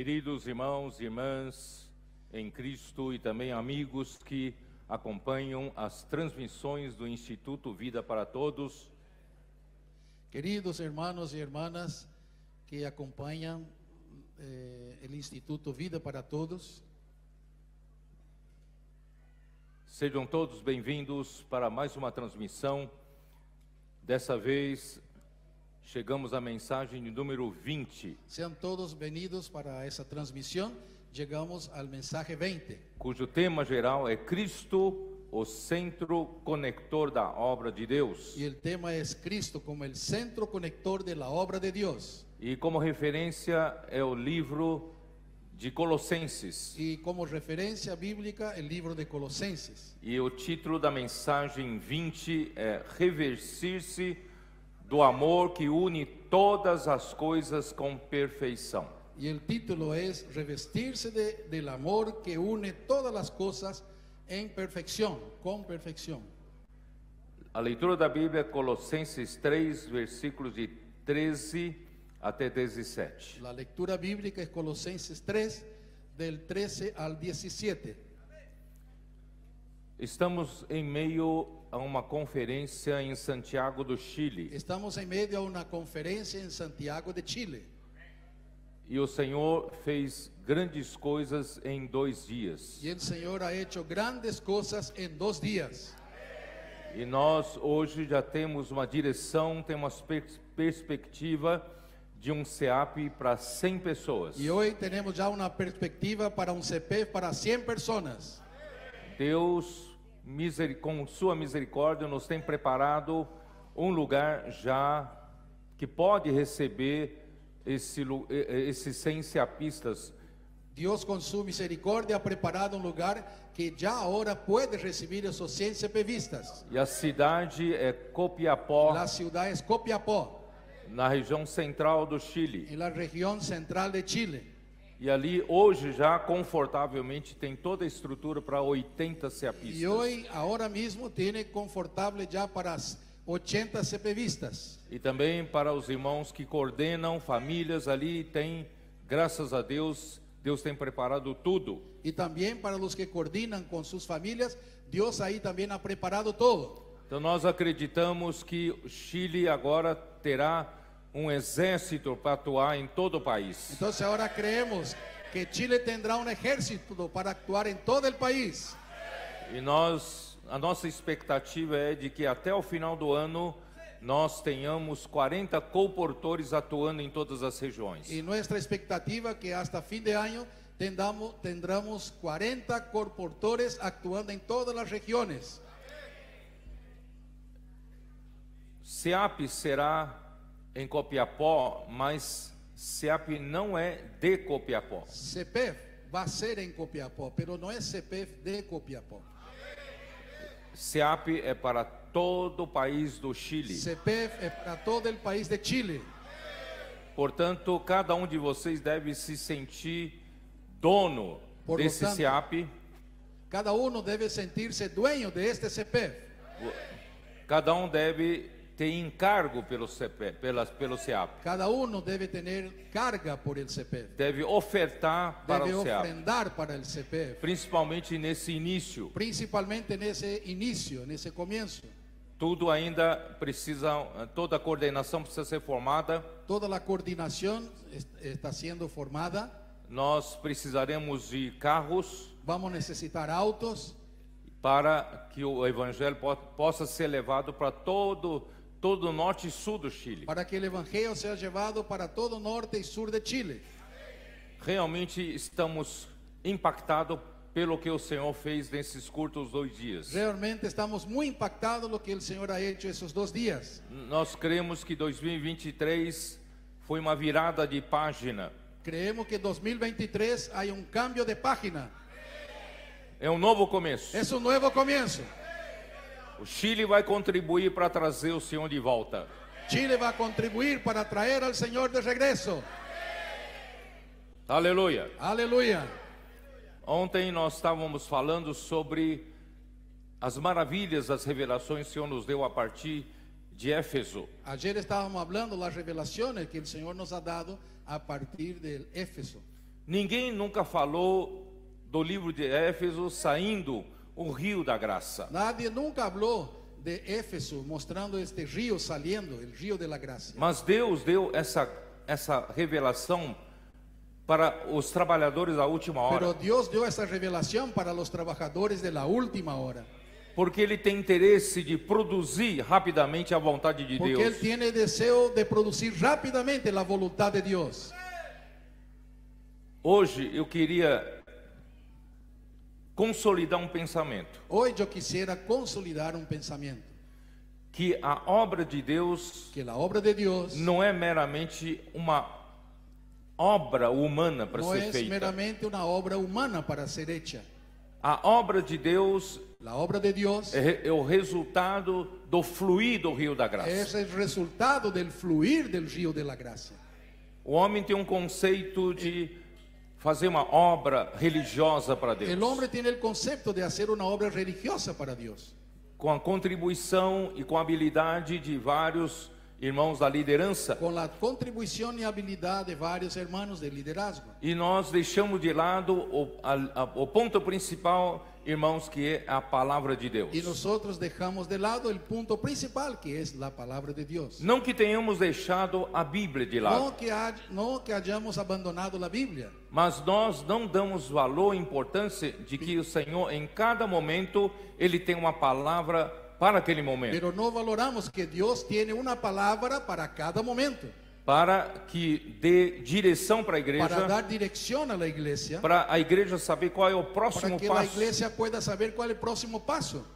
Queridos irmãos e irmãs em Cristo e também amigos que acompanham as transmissões do Instituto Vida para Todos. Queridos hermanos y hermanas que acompañan el Instituto Vida para Todos, Sejam todos bem-vindos para mais uma transmissão. Dessa vez, chegamos à mensagem de número 20, sean todos bienvenidos para esa transmisión. Llegamos al mensaje 20, cujo tema geral é Cristo, o centro conector da obra de Deus. y el tema es Cristo como el centro conector de la obra de Dios. E como referência é o livro de Colossenses. Y como referencia bíblica, el libro de Colosenses. E o título da mensagem 20 é Revestir-se do amor que une todas as coisas com perfeição. Y el título es Revestirse del amor que une todas las cosas en perfección, con perfección. A leitura da Bíblia é Colossenses 3, versículos de 13 até 17. La lectura bíblica es Colosenses 3, del 13 al 17. Estamos em meio a uma conferência em Santiago do Chile. Estamos en medio a una conferencia en Santiago de Chile. E o Senhor fez grandes coisas em 2 dias. Y el Señor ha hecho grandes cosas en 2 días. E nós hoje já temos uma direção, temos perspectiva de um CEAP para 100 pessoas. Y hoy tenemos ya una perspectiva para un CPF para 100 personas. Deus, com sua misericórdia, nos tem preparado um lugar já que pode receber esses 100 CEAPistas. Dios con su misericordia ha preparado un lugar que ya ahora puede recibir esos 100 CPVistas. E a cidade é Copiapó, La ciudad es Copiapó, na região central do Chile. en la región central de Chile. E ali hoje já confortavelmente tem toda a estrutura para 80 CEAPistas. Y hoy, ahora mismo, tiene confortable ya para 80 CPVistas. E também para os irmãos que coordenam famílias ali, tem, graças a Deus, Deus tem preparado tudo. Y también para los que coordinan con sus familias, Dios ahí también ha preparado todo. Então nós acreditamos que o Chile agora terá um exército para atuar em todo o país. Entonces ahora creemos que Chile tendrá un ejército para actuar en todo el país. E a nossa expectativa é de que até o final do ano nós tenhamos 40 colportores atuando em todas as regiões. Y nuestra expectativa que hasta fin de año tendremos 40 colportores actuando en todas las regiones. CEAP será em Copiapó, mas CEAP não é de Copiapó. CPF va a ser en Copiapó, pero no es CPF de Copiapó. CEAP é para todo o país do Chile. CPF es para todo el país de Chile. Portanto, cada um de vocês deve se sentir dono Por lo desse tanto, CEAP. Cada uno debe sentirse dueño de este CPF. Cada um deve ter encargo pelo CEAP. Cada uno debe tener carga por el CPF. Deve ofertar para Debe o CEAP. ofrendar para el CPF. Principalmente nesse início. Principalmente en ese inicio, en ese comienzo. Tudo ainda precisa, toda a coordenação precisa ser formada. Toda la coordinación está siendo formada. Nós precisaremos de carros Vamos a necesitar autos para que o evangelho possa ser levado para todo o norte e sul do Chile. para que el evangelio sea llevado para todo norte y sur de Chile. Realmente estamos impactados pelo que o Senhor fez nesses curtos 2 dias. Realmente estamos muy impactados lo que el Señor ha hecho esos 2 días. Nós cremos que 2023 foi uma virada de página. Creemos que 2023 hay un cambio de página. É um novo começo. Es un nuevo comienzo. O Chile vai contribuir para trazer o Senhor de volta. Chile va a contribuir para traer al Señor de regreso. Aleluia. Aleluya. Ontem nós estávamos falando sobre as maravilhas das revelações que o Senhor nos deu a partir de Éfeso. Ayer estábamos hablando de las revelaciones que el Señor nos ha dado a partir del Éfeso. Ninguém nunca falou do livro de Éfeso saindo o rio da graça. Nadie nunca habló de Éfeso mostrando este río saliendo, el río de la gracia. Mas Deus deu essa revelação para os trabalhadores da última hora. Pero Dios dio esa revelación para los trabajadores de la última hora. Porque Ele tem interesse de produzir rapidamente a vontade de Porque Deus. Él tiene deseo de producir rápidamente la voluntad de Dios. Hoje eu queria consolidar um pensamento. Hoy yo quisiera consolidar un pensamiento. Que a obra de Deus Que la obra de Dios não é meramente uma obra humana para no ser es feita. meramente una obra humana para ser hecha. A obra de Deus La obra de Dios é o resultado do fluir do rio da graça. es el resultado del fluir del río de la gracia. O homem tem um conceito de fazer uma obra religiosa para Deus, El hombre tiene el concepto de hacer una obra religiosa para Dios, com a contribuição e com a habilidade de vários irmãos da liderança, con la contribución y habilidad de varios hermanos de liderazgo. e nós deixamos de lado o ponto principal, irmãos, que é a palavra de Deus. Y nosotros dejamos de lado el punto principal, que es la palabra de Dios. Não que tenhamos deixado a Bíblia de lado, No que hayamos abandonado la Biblia, mas nós não damos valor e importância de que o Senhor, em cada momento, Ele tem uma palavra para aquele momento, pero no valoramos que Dios tiene una palabra para cada momento, para que dê direção para a para igreja, dar dirección a la iglesia, para a igreja saber qual é o para próximo que la passo. iglesia pueda saber cuál es el próximo paso.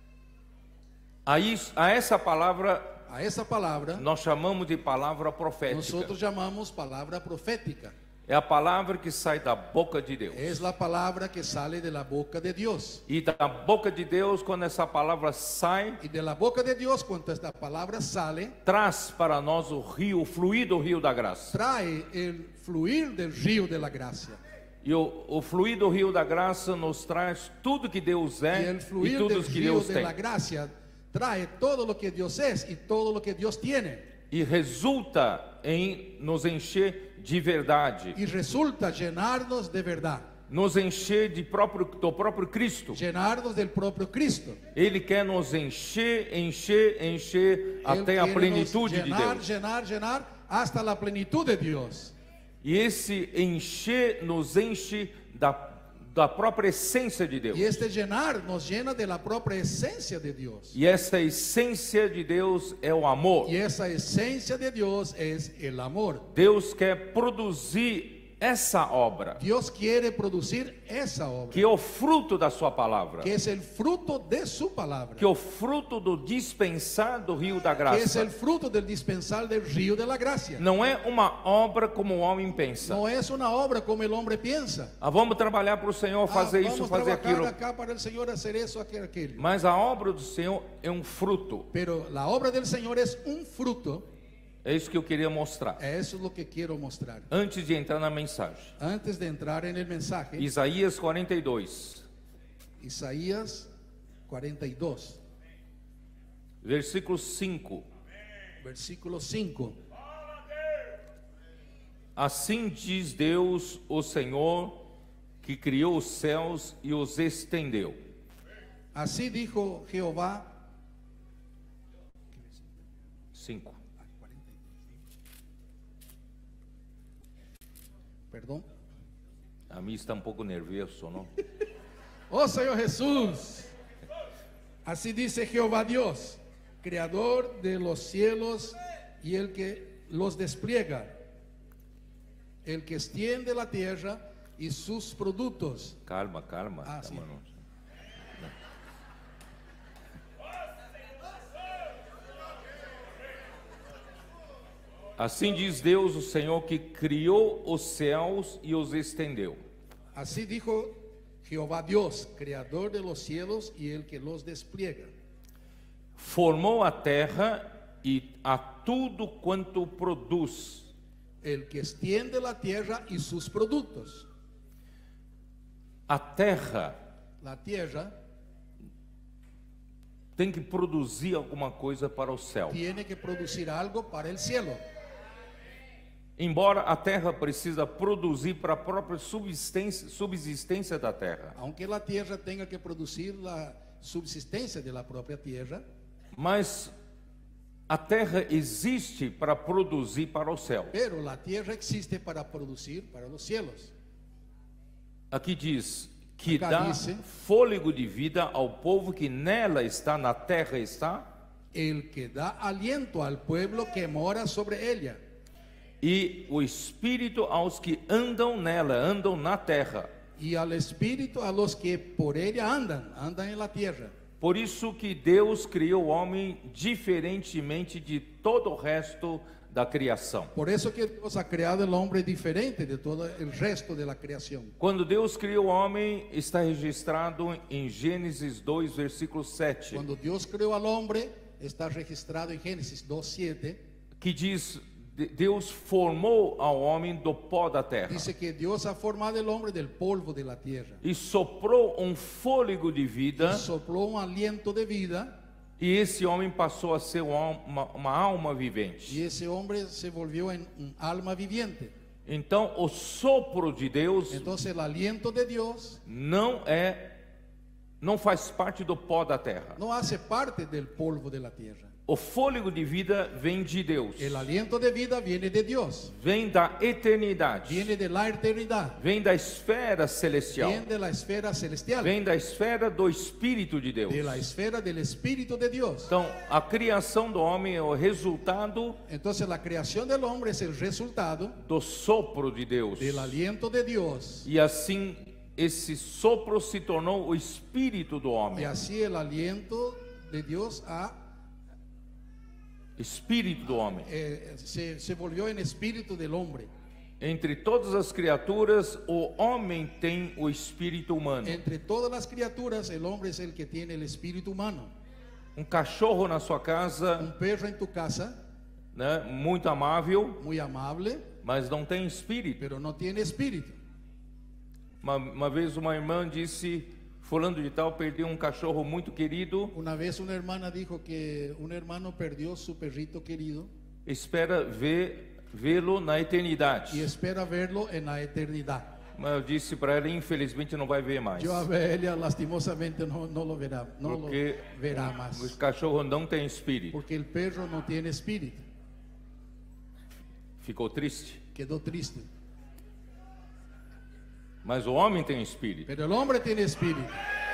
A essa palavra A esa palabra nós chamamos de palavra profética. nosotros llamamos palabra profética. É a palavra que sai da boca de Deus. Es la palabra que sale de la boca de Dios. E da boca de Deus, quando essa palavra sai, Y de la boca de Dios, cuando esta palabra sale, traz para nós o rio, o fluir do rio da graça. trae el fluir del río de la gracia. E o fluir do rio da graça nos traz tudo que Deus Y é el e fluir tudo del que río Deus de tem. la gracia trae todo lo que Dios es y todo lo que Dios tiene. E resulta em nos encher de verdade, Y resulta llenarnos de verdad, nos encher do próprio Cristo. llenarnos del propio Cristo. Ele quer nos encher Él até a quiere plenitude nos de llenar, Deus. llenar hasta la plenitud de Dios. E esse encher nos enche da própria essência de Deus. Y este llenar nos llena de la propia esencia de Dios. E essa essência de Deus é o amor. Y esa esencia de Dios es el amor. Deus quer produzir essa obra, Dios quiere producir esa obra, que é o fruto da sua palavra, que es el fruto de su palabra, que é o fruto do dispensar do rio da que es el graça. fruto del dispensar del río de la gracia. Não é uma obra como o homem pensa. No es una obra como el hombre piensa. Vamos trabalhar para o Senhor, fazer isso, Vamos fazer trabajar aquilo. acá para el Señor, hacer eso, aquello. Mas a obra do Senhor é um fruto. Pero la obra del Señor es un fruto. É isso que eu queria mostrar. Eso es lo que quiero mostrar. Antes de entrar na mensagem. Antes de entrar en el mensaje, Isaías 42, Isaías 42, versículo 5. versículo 5. Assim diz Deus, o Senhor, que criou os céus e os estendeu. Así dijo Jehová. 5. Perdón. A mim está um pouco nervioso, não? Oh Señor Jesús, así dice Jehová Dios, creador de los cielos y el que los despliega, el que extiende la tierra y sus productos. Calma. Sim. Não. Assim diz Deus, o Senhor, que criou os céus e os estendeu. Así dijo Jehová Dios, creador de los cielos y el que los despliega. Formou a terra e a tudo quanto produz. El que extiende la tierra y sus productos. A terra La tierra tem que produzir alguma coisa para o céu. tiene que producir algo para el cielo. Embora a terra precisa produzir para a própria subsistência da terra, Aunque la tierra tenga que producir la subsistencia de la propia tierra, mas a terra existe para produzir para o céu. pero la tierra existe para producir para los cielos. Aqui diz que Acá dá dice, fôlego de vida ao povo que nela está, na terra está, el que da aliento al pueblo que mora sobre ella, e o espírito aos que andam nela, andam na terra. y al espíritu a los que por ella andan en la tierra. Por isso que Deus criou o homem diferentemente de todo o resto da criação. Por eso que Dios ha creado el hombre diferente de todo el resto de la creación. Quando Deus criou o homem, está registrado em Gênesis 2, versículo 7, Cuando Dios creó al hombre, está registrado en Génesis 2:7, que diz: Deus formou ao homem do pó da terra dice que Dios ha formado el hombre del polvo de la tierra. e soprou um fôlego de vida, Sopló un aliento de vida e esse homem passou a ser uma alma vivente. y ese hombre se volvió en un alma viviente. Então, o sopro de Deus Entonces el aliento de Dios não faz parte do pó da terra. no hace parte del polvo de la tierra. O fôlego de vida vem de Deus, El aliento de vida viene de Dios, vem da eternidade, viene de la eternidad, vem da esfera celestial, viene de la esfera celestial, vem da esfera do Espírito de Deus. de la esfera del Espíritu de Dios. Então, a criação do homem é o resultado Entonces la creación del hombre es el resultado do sopro de Deus. del aliento de Dios, E assim, esse sopro se tornou o espírito do y homem. así el aliento de Dios Espírito do homem. se volvió en espíritu del hombre. Entre todas as criaturas, o homem tem o espírito humano. Entre todas las criaturas, el hombre es el que tiene el espíritu humano. Cachorro na sua casa, Un perro en tu casa, né, muito amável, muy amable, mas não tem espírito. pero no tiene espíritu. Uma vez uma irmã disse: fulano de tal perdeu cachorro muito querido, Una vez una hermana dijo que un hermano perdió su perrito querido espera vê-lo na eternidade. y espera verlo en la eternidad. Mas eu disse para ela: infelizmente não vai ver mais, Yo a ella lastimosamente no lo verá, no porque lo verá o más, cachorro não tem espírito. porque el perro no tiene espíritu. Ficou triste. Quedó triste. Mas o homem tem espírito. Pero el hombre tiene espíritu.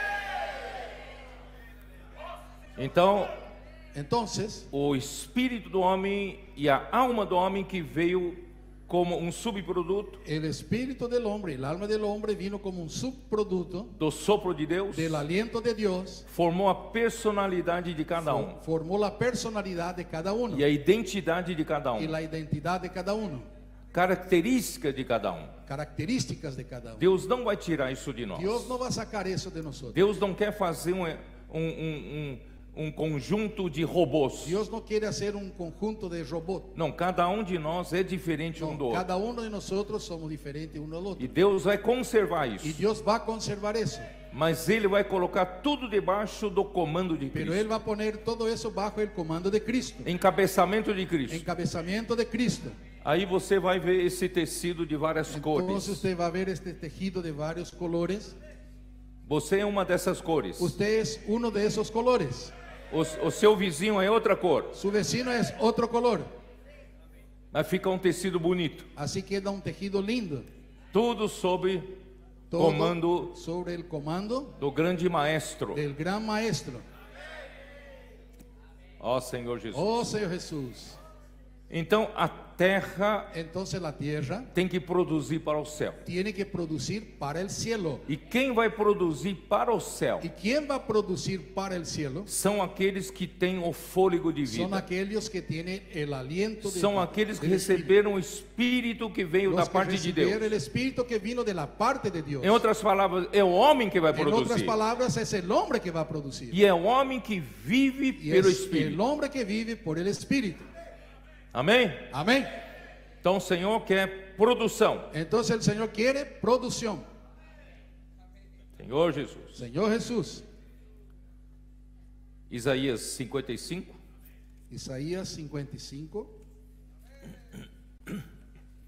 Então, Entonces, o espírito do homem e a alma do homem, que veio como subproduto el espíritu del hombre, el alma del hombre vino como un subproducto do sopro de Deus, del aliento de Dios, formou a personalidade de cada um formó la personalidad de cada uno e a identidade de cada y um, la identidad de cada uno, característica de cada um. características de cada uno. Deus não vai tirar isso de nós. Dios no va a sacar eso de nosotros. Deus não quer fazer conjunto de robôs. Dios no quiere hacer un conjunto de robots. Não, cada um de nós é diferente um No, do outro. cada uno de nosotros somos diferentes uno al otro. E Deus vai conservar Y isso. Dios va a conservar eso. Mas Ele vai colocar tudo debaixo do comando de Pero Cristo. Él va a poner todo eso bajo el comando de Cristo, Encabeçamento de Cristo. encabezamiento de Cristo. Aí você vai ver esse tecido de várias Entonces cores. usted va a ver este tejido de varios colores. Você é uma dessas cores. Usted es uno de esos colores. O seu vizinho é outra cor. Su vecino es otro color. Mas fica um tecido bonito. Así queda un tejido lindo. Tudo sob Todo comando sobre el comando do grande maestro. del gran maestro. Ó Senhor Jesus. Oh Señor Jesús. Então a terra Entonces la tierra tem que produzir para o céu. tiene que producir para el cielo. E quem vai produzir para o céu ¿Y quién va a producir para el cielo? são aqueles que têm o fôlego de Son vida. aquellos que tienen el aliento de São aqueles que del Espíritu. receberam o Espírito que veio da Los que parte de Deus. recibieron el Espíritu que vino de la parte de Dios. Em outras palavras, é o homem que vai En otras produzir. palabras, es el hombre que va a producir. E é o homem que vive Y pelo es el Espírito. hombre que vive por el Espíritu. Amém? Amén. Então o Senhor quer produção. Entonces el Señor quiere producción. Senhor Jesus. Señor Jesús. Isaías 55. Isaías 55.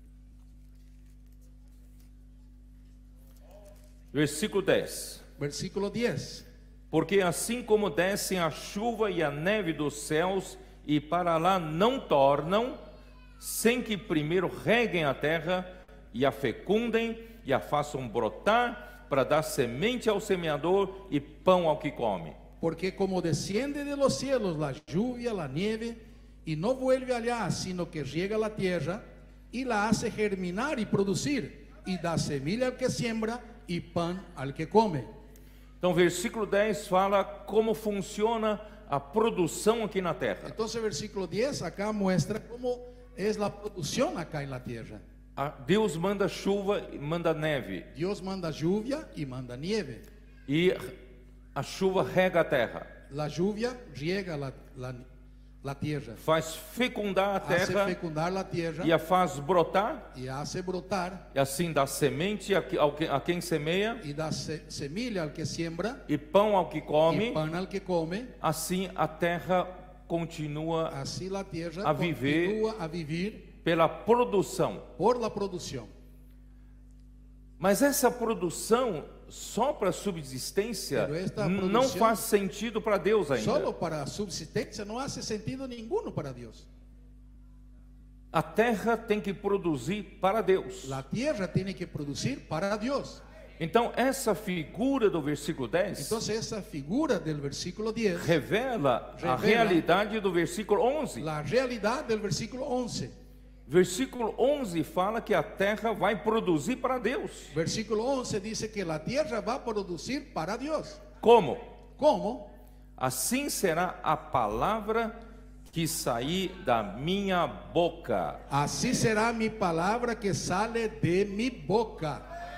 Versículo 10. Versículo 10. Porque assim como descem a chuva e a neve dos céus e para lá não tornam, sem que primeiro reguem a terra e a fecundem e a façam brotar, para dar semente ao semeador e pão ao que come. Porque como desciende de los cielos la lluvia, la nieve, y no vuelve allá, sino que riega la tierra y la hace germinar y producir, y da semilla al que siembra y pan al que come. Então, versículo 10 fala como funciona a produção aqui na terra. Entonces, versículo 10 acá muestra cómo es la producción acá en la tierra. Deus manda chuva e manda neve. Dios manda lluvia y manda nieve. E a chuva rega a terra. La lluvia riega la tierra. Faz fecundar a Hace terra fecundar la tierra e a faz brotar. y hace brotar E assim dá semente a quem semeia y da semilla al que siembra e pão ao que y come. pan al que come. Assim a terra continua Así la tierra a viver continúa a vivir pela produção. por la producción. Mas essa produção só para subsistência Pero esta não produção faz sentido para Deus ainda. Solo para subsistencia no hace sentido ninguno para Dios. A terra tem que produzir para Deus. La tierra tiene que producir para Dios. Então essa figura do versículo 10 Entonces esa figura del versículo 10 revela a Revela realidade do versículo 11. la realidad del versículo 11. Versículo 11 fala que a terra vai produzir para Deus. Versículo 11 dice que la tierra va a producir para Dios. Como? ¿Cómo? Assim será a palavra que sair da minha boca. Así será mi palabra que sale de mi boca.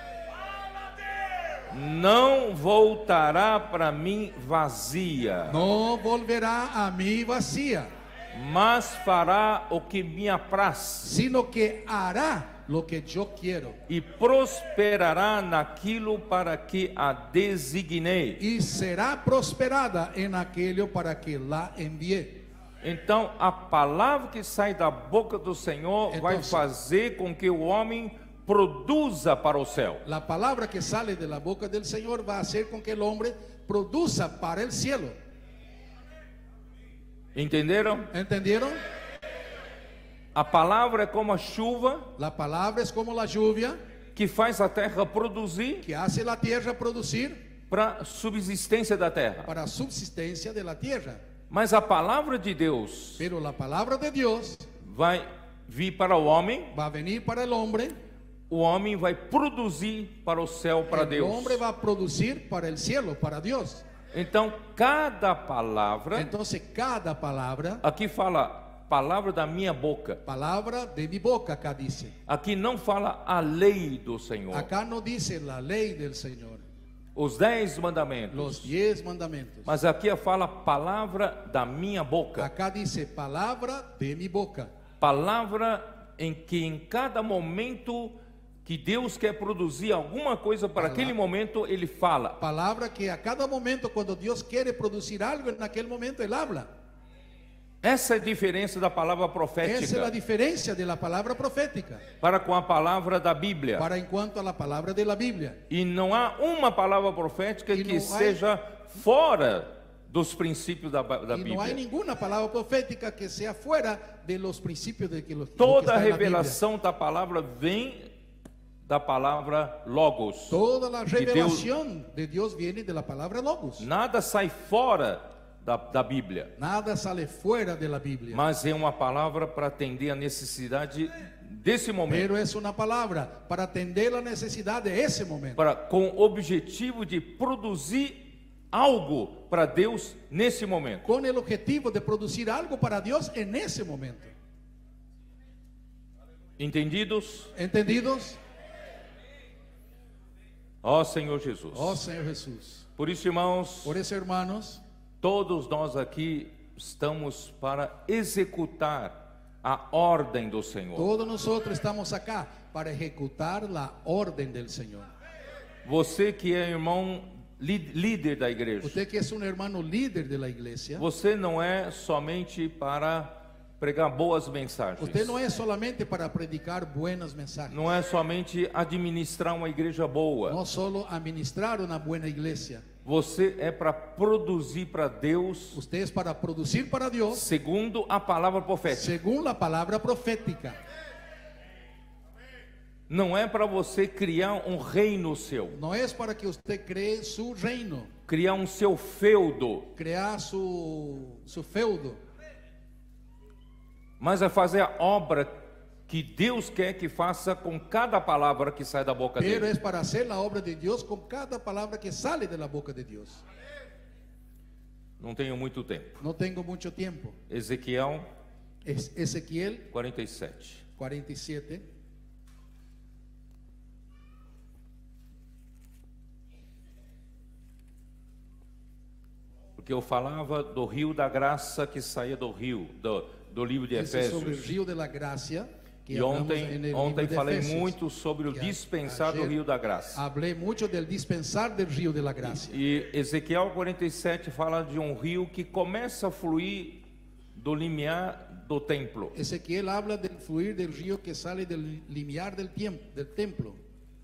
Não voltará para mim vazia, No volverá a mí vacía, mas fará o que me apraz sino que hará lo que yo quiero e prosperará naquilo para que a designei. y será prosperada en aquello para que la envié. Então, a palavra que sai da boca do Senhor vai Então, fazer com que o homem produza para o céu. La palabra que sale de la boca del Señor va a hacer con que el hombre produza para el cielo. Entenderam? ¿Entendieron? A palavra é como a chuva La palabra es como la lluvia que faz a terra produzir que hace la tierra producir para a subsistência da terra. para a subsistencia de la tierra. Mas a palavra de Deus Pero la palabra de Dios vai vir para o homem, va a venir para el hombre. o homem vai produzir para o céu, para El Deus. hombre va a producir para el cielo, para Dios. Então, cada palavra, Entonces cada palabra, aqui fala palavra da minha boca. palabra de mi boca acá dice. Aqui não fala a lei do Senhor. Acá no dice la ley del Señor, Os 10 mandamentos. los 10 mandamientos. Mas aqui fala palavra da minha boca. Acá dice palabra de mi boca. Palavra em que em cada momento que Deus quer produzir alguma coisa para aquele momento, Ele fala. Palabra que a cada momento cuando Dios quiere producir algo, en aquel momento Él habla. Essa é a diferença da palavra Esa es la profética diferencia de la palabra profética para com a palavra da Bíblia. para en cuanto a la palabra de la Biblia. E não há uma palavra profética E que não há- seja fora dos princípios da Y no hay Bíblia. ninguna palabra profética que sea fuera de los principios de que lo que Toda a está en la Biblia. revelação da palavra vem da palavra Logos. Toda la Que Deus, revelación de Dios viene de la palabra Logos. nada sai fora da Bíblia, Nada sale fuera de la Biblia. mas é uma palavra para atender a necessidade desse momento, Pero es una palabra para atender la necesidad de ese momento. com o objetivo de produzir algo para Deus nesse momento. Con el objetivo de producir algo para Dios en ese momento. Entendidos? ¿Entendidos? Ó Senhor Jesus. Oh Señor Jesús. Por isso, irmãos, Por eso, hermanos, todos nós aqui estamos para executar a ordem do Senhor. todos nosotros estamos acá para ejecutar la orden del Señor. Você que é irmão líder da igreja, Usted que es un hermano líder de la iglesia, você não é somente para pregar boas mensagens. Usted no es solamente para predicar buenas mensajes. Não é somente administrar uma igreja boa. No solo administrar una buena iglesia. Você é para produzir para Deus, Usted es para producir para Dios segundo a palavra profética. según la palabra profética. Não é para você criar um reino seu, No es para que usted cree su reino, criar um seu feudo, crear su feudo, mas é fazer a obra que Deus quer que faça com cada palavra que sai da boca pero dele. es para hacer la obra de Dios con cada palabra que sale de la boca de Dios. Não tenho muito tempo. No tengo mucho tiempo. Ezequiel Ezequiel 47. 47. Porque eu falava do rio da graça que saía do rio, do livro de Dice sobre el Efésios. río de la gracia. Que E hablamos en el libro ontem de falei Efesios. muito sobre o Que dispensar do ayer rio da graça. Hablé mucho del dispensar del río de la gracia. E Ezequiel 47 fala de um rio que começa a fluir do limiar do templo. Ezequiel habla del fluir del río que sale del limiar del templo.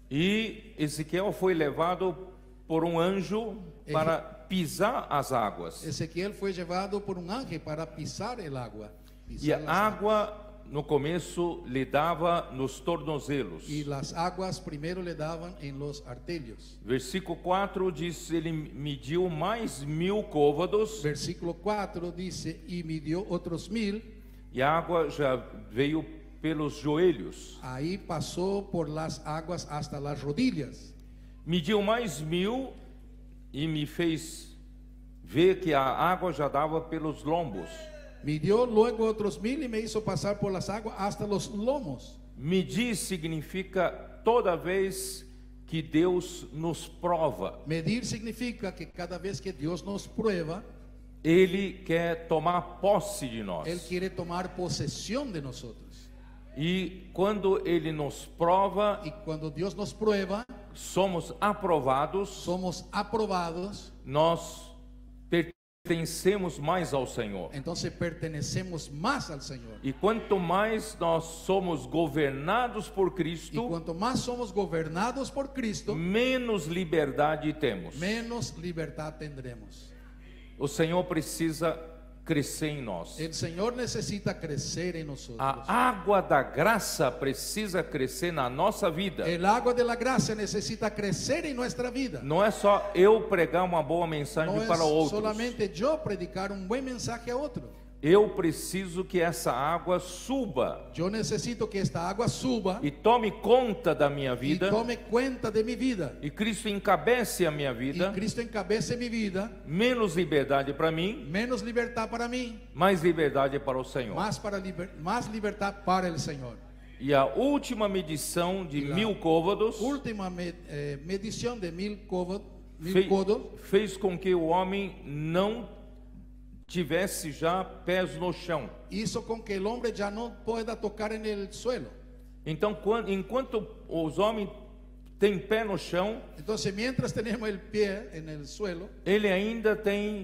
E Ezequiel foi levado por um anjo para pisar as águas. Ezequiel fue llevado por un ángel para pisar el agua. E Pisar a las aguas. água no começo lhe dava nos tornozelos. Y las aguas primero le daban en los arterios. Versículo 4 diz: ele mediu mais 1000 côvados, Versículo 4 dice, y midió otros 1000. e a água já veio pelos joelhos. Ahí pasó por las aguas hasta las rodillas. Mediu mais 1000 e me fez ver que a água já dava pelos lombos. Midió luego otros 1000 y me hizo pasar por las aguas hasta los lomos. Medir significa toda vez que Deus nos prova, Medir significa que cada vez que Dios nos prueba, Ele quer tomar posse de nós. Él quiere tomar posesión de nosotros. E quando Ele nos prova, Y cuando Dios nos prueba, somos aprovados, somos aprobados, nós pertencemos mais ao Senhor. entonces pertenecemos más al Señor. E quanto mais nós somos governados por Y Cristo, cuanto más somos gobernados por Cristo, menos liberdade temos. menos libertad tendremos. O Senhor precisa crescer em nós. El Señor necesita crecer en nosotros. A água da graça precisa crescer na nossa vida. El agua de la gracia necesita crecer en nuestra vida. Não é só eu pregar uma boa mensagem No es para outros. solamente yo predicar un buen mensaje a otro. Eu preciso que essa água suba Yo necesito que esta agua suba e tome conta da minha y vida. tome cuenta de mi vida. E Cristo encabece a minha Y vida. Cristo encabece mi vida. Menos liberdade para mim, Menos libertad para mí, mais liberdade para o Senhor. más libertad para el Señor. E a última medição de E lá, 1000 côvados Última medición de 1000 codos, fez com que o homem não tivesse já pés no chão. hizo con que el hombre ya no pueda tocar en el suelo. Então, enquanto os homens têm pé no chão, Entonces, mientras tenemos el pie en el suelo, ele ainda tem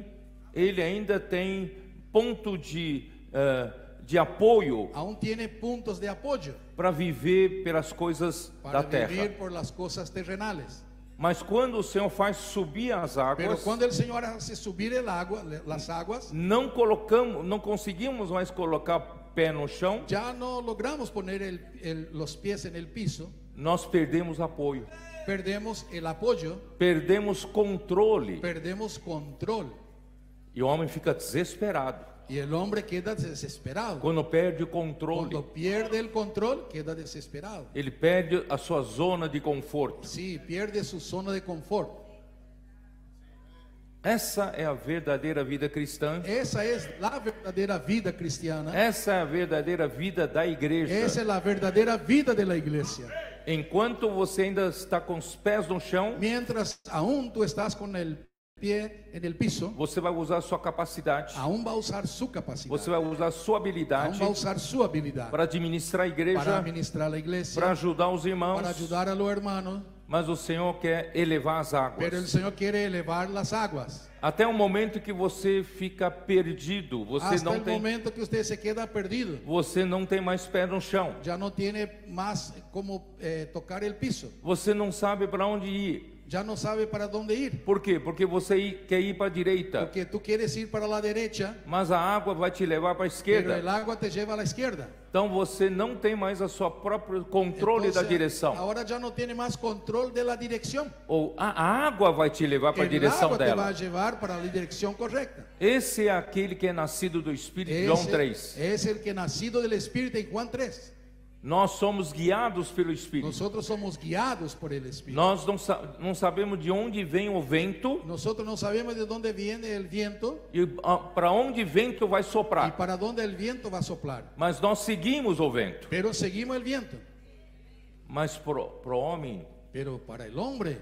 ponto de apoio aún tiene puntos de apoyo para viver pelas coisas para da terra. vivir por las cosas terrenales. Mas quando o Senhor faz subir as Pero águas, cuando el Señor hace subir el agua, las aguas, não conseguimos mais colocar pé no chão, ya no logramos poner los pies en el piso, nós perdemos apoio, perdemos el apoyo, perdemos controle, perdemos control. e o homem fica desesperado Y el hombre queda desesperado. quando perde o controle. Cuando pierde el control, queda desesperado. Ele perde a sua zona de conforto. Sí, pierde su zona de confort. Essa é a verdadeira vida cristã. Esa es la verdadera vida cristiana. Essa é a verdadeira vida da igreja. Esa es la verdadera vida de la iglesia. Enquanto você ainda está com os pés no chão, Mientras aún tú estás con el pie en el piso, você vai usar a sua capacidade, aún va a usar su capacidad. você vai usar a sua habilidade Aún va a usar su habilidad para administrar a para igreja, administrar la iglesia, para ajudar os para irmãos, ayudar a los hermanos, Mas o Senhor quer elevar as águas. pero el Señor quiere elevar las aguas. Até o momento que você fica perdido, você Hasta não el tem, momento que usted se queda perdido. você não tem mais pé no chão. Ya no tiene más como tocar el piso. Você não sabe para onde ir. Ya no sabe para dónde ir. Por quê? Porque você quer ir para a direita, Porque tú quieres ir para la derecha, mas a água vai te levar para a pero el esquerda. agua te lleva a la izquierda. Então você não tem mais a sua própria controle da Entonces, direção. ahora ya no tiene más control de la dirección. Ou a água vai te levar para a El direção agua te va dela. a llevar para la dirección correcta. Esse é aquele que é nascido do Espírito, João 3. Es el que nacido del Espíritu en Juan 3. Nós somos guiados pelo Espírito. Nosotros somos guiados por el Espíritu. Nós não sabemos de onde vem o vento Nosotros no sabemos de dónde viene el viento e para onde o vento vai y soprar. para dónde el viento va a soplar. Mas nós seguimos o vento. Pero seguimos el viento. Mas pro homem, Pero para el hombre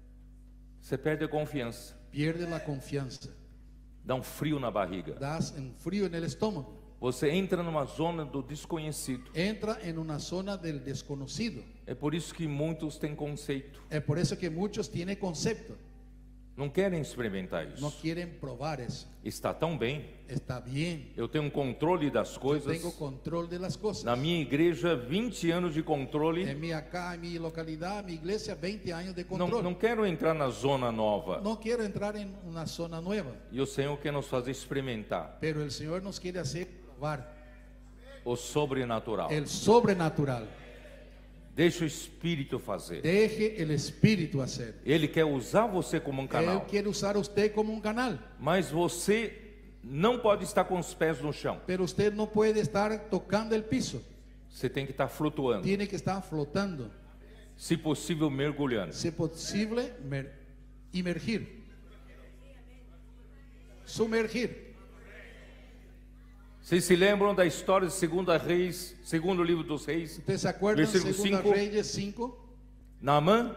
você perde a confiança. pierde la confianza. Dá um frio na barriga. Das un frío en el estómago. Você entra numa zona do desconhecido. Entra en una zona del desconocido. É por isso que muitos têm conceito. Es por eso que muchos tienen concepto. Não querem experimentar No isso. quieren probar eso. Está tão bem. Está bien. Eu tenho um controle das coisas. Tengo control de las cosas. Na minha igreja, 20 anos de controle. En mi acá, en mi localidad, mi iglesia, 20 años de Não, control. não quero entrar na zona nova. No quiero entrar en una zona nueva, E o Senhor quer nos fazer experimentar pero el Señor nos quiere hacer probar o sobrenatural. el sobrenatural. Deixa o Espírito fazer. Deje el Espíritu hacer. Ele quer usar você como um Él canal. quiere usar a usted como un canal, Mas você não pode estar com os pés no chão. pero usted no puede estar tocando el piso. Você tem que estar flutuando. Tiene que estar flotando, Se possível, mergulhando. si posible, emergir, sumergir. Vocês se lembram da história de 2 Reis, segundo livro dos Reis? ¿Ustedes se acuerdan? Versículo Segunda 5. Reyes 5. Naamã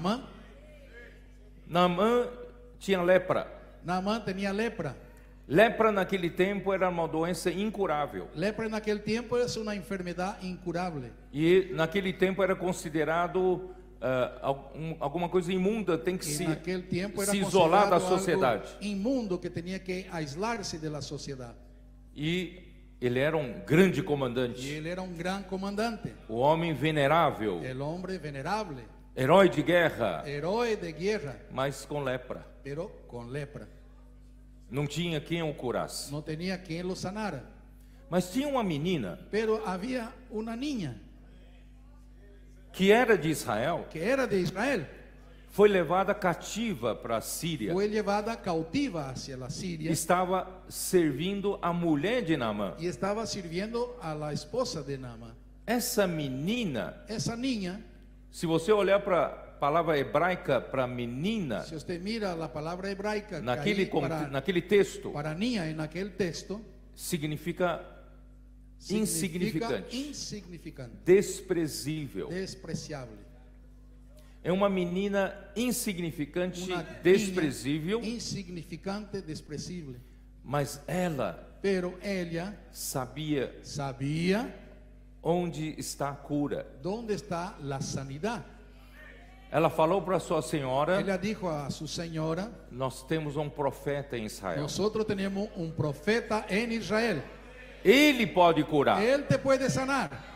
tinha lepra. Naamán tenía lepra. Lepra naquele tempo era uma doença incurável. Lepra en aquel tiempo es una enfermedad incurable. E naquele tempo era considerado alguma coisa imunda, tem que En aquel tiempo era se isolar da considerado sociedade. algo inmundo que tenía que aislarse de la sociedad. E ele era um grande Y comandante, él era un gran comandante, o homem venerável, el hombre venerable, herói de guerra, héroe de guerra, mas com lepra. pero con lepra. Não tinha quem o curasse. No tenía quien lo sanara. Mas tinha uma menina Pero había una niña que era de Israel, que era de Israel. foi levada cativa para a Síria. Fue llevada cautiva hacia la Siria Estava servindo a mulher de Naamã. y estaba sirviendo a la esposa de Naamán. Essa menina, Esa niña, se você olhar para a palavra hebraica para menina, si usted mira la palabra hebraica que naquele, ahí naquele texto, para niña en aquel texto, significa significa insignificante, insignificante, desprezível. despreciable. É uma menina insignificante, Una desprezível, niña insignificante, despreciable. mas ela Pero ella sabia sabía onde está a cura. dónde está la sanidad. Ela falou para sua senhora: Ella dijo a su señora: nós temos um profeta em Israel. nosotros tenemos un profeta en Israel. Ele pode curar. Él te puede sanar.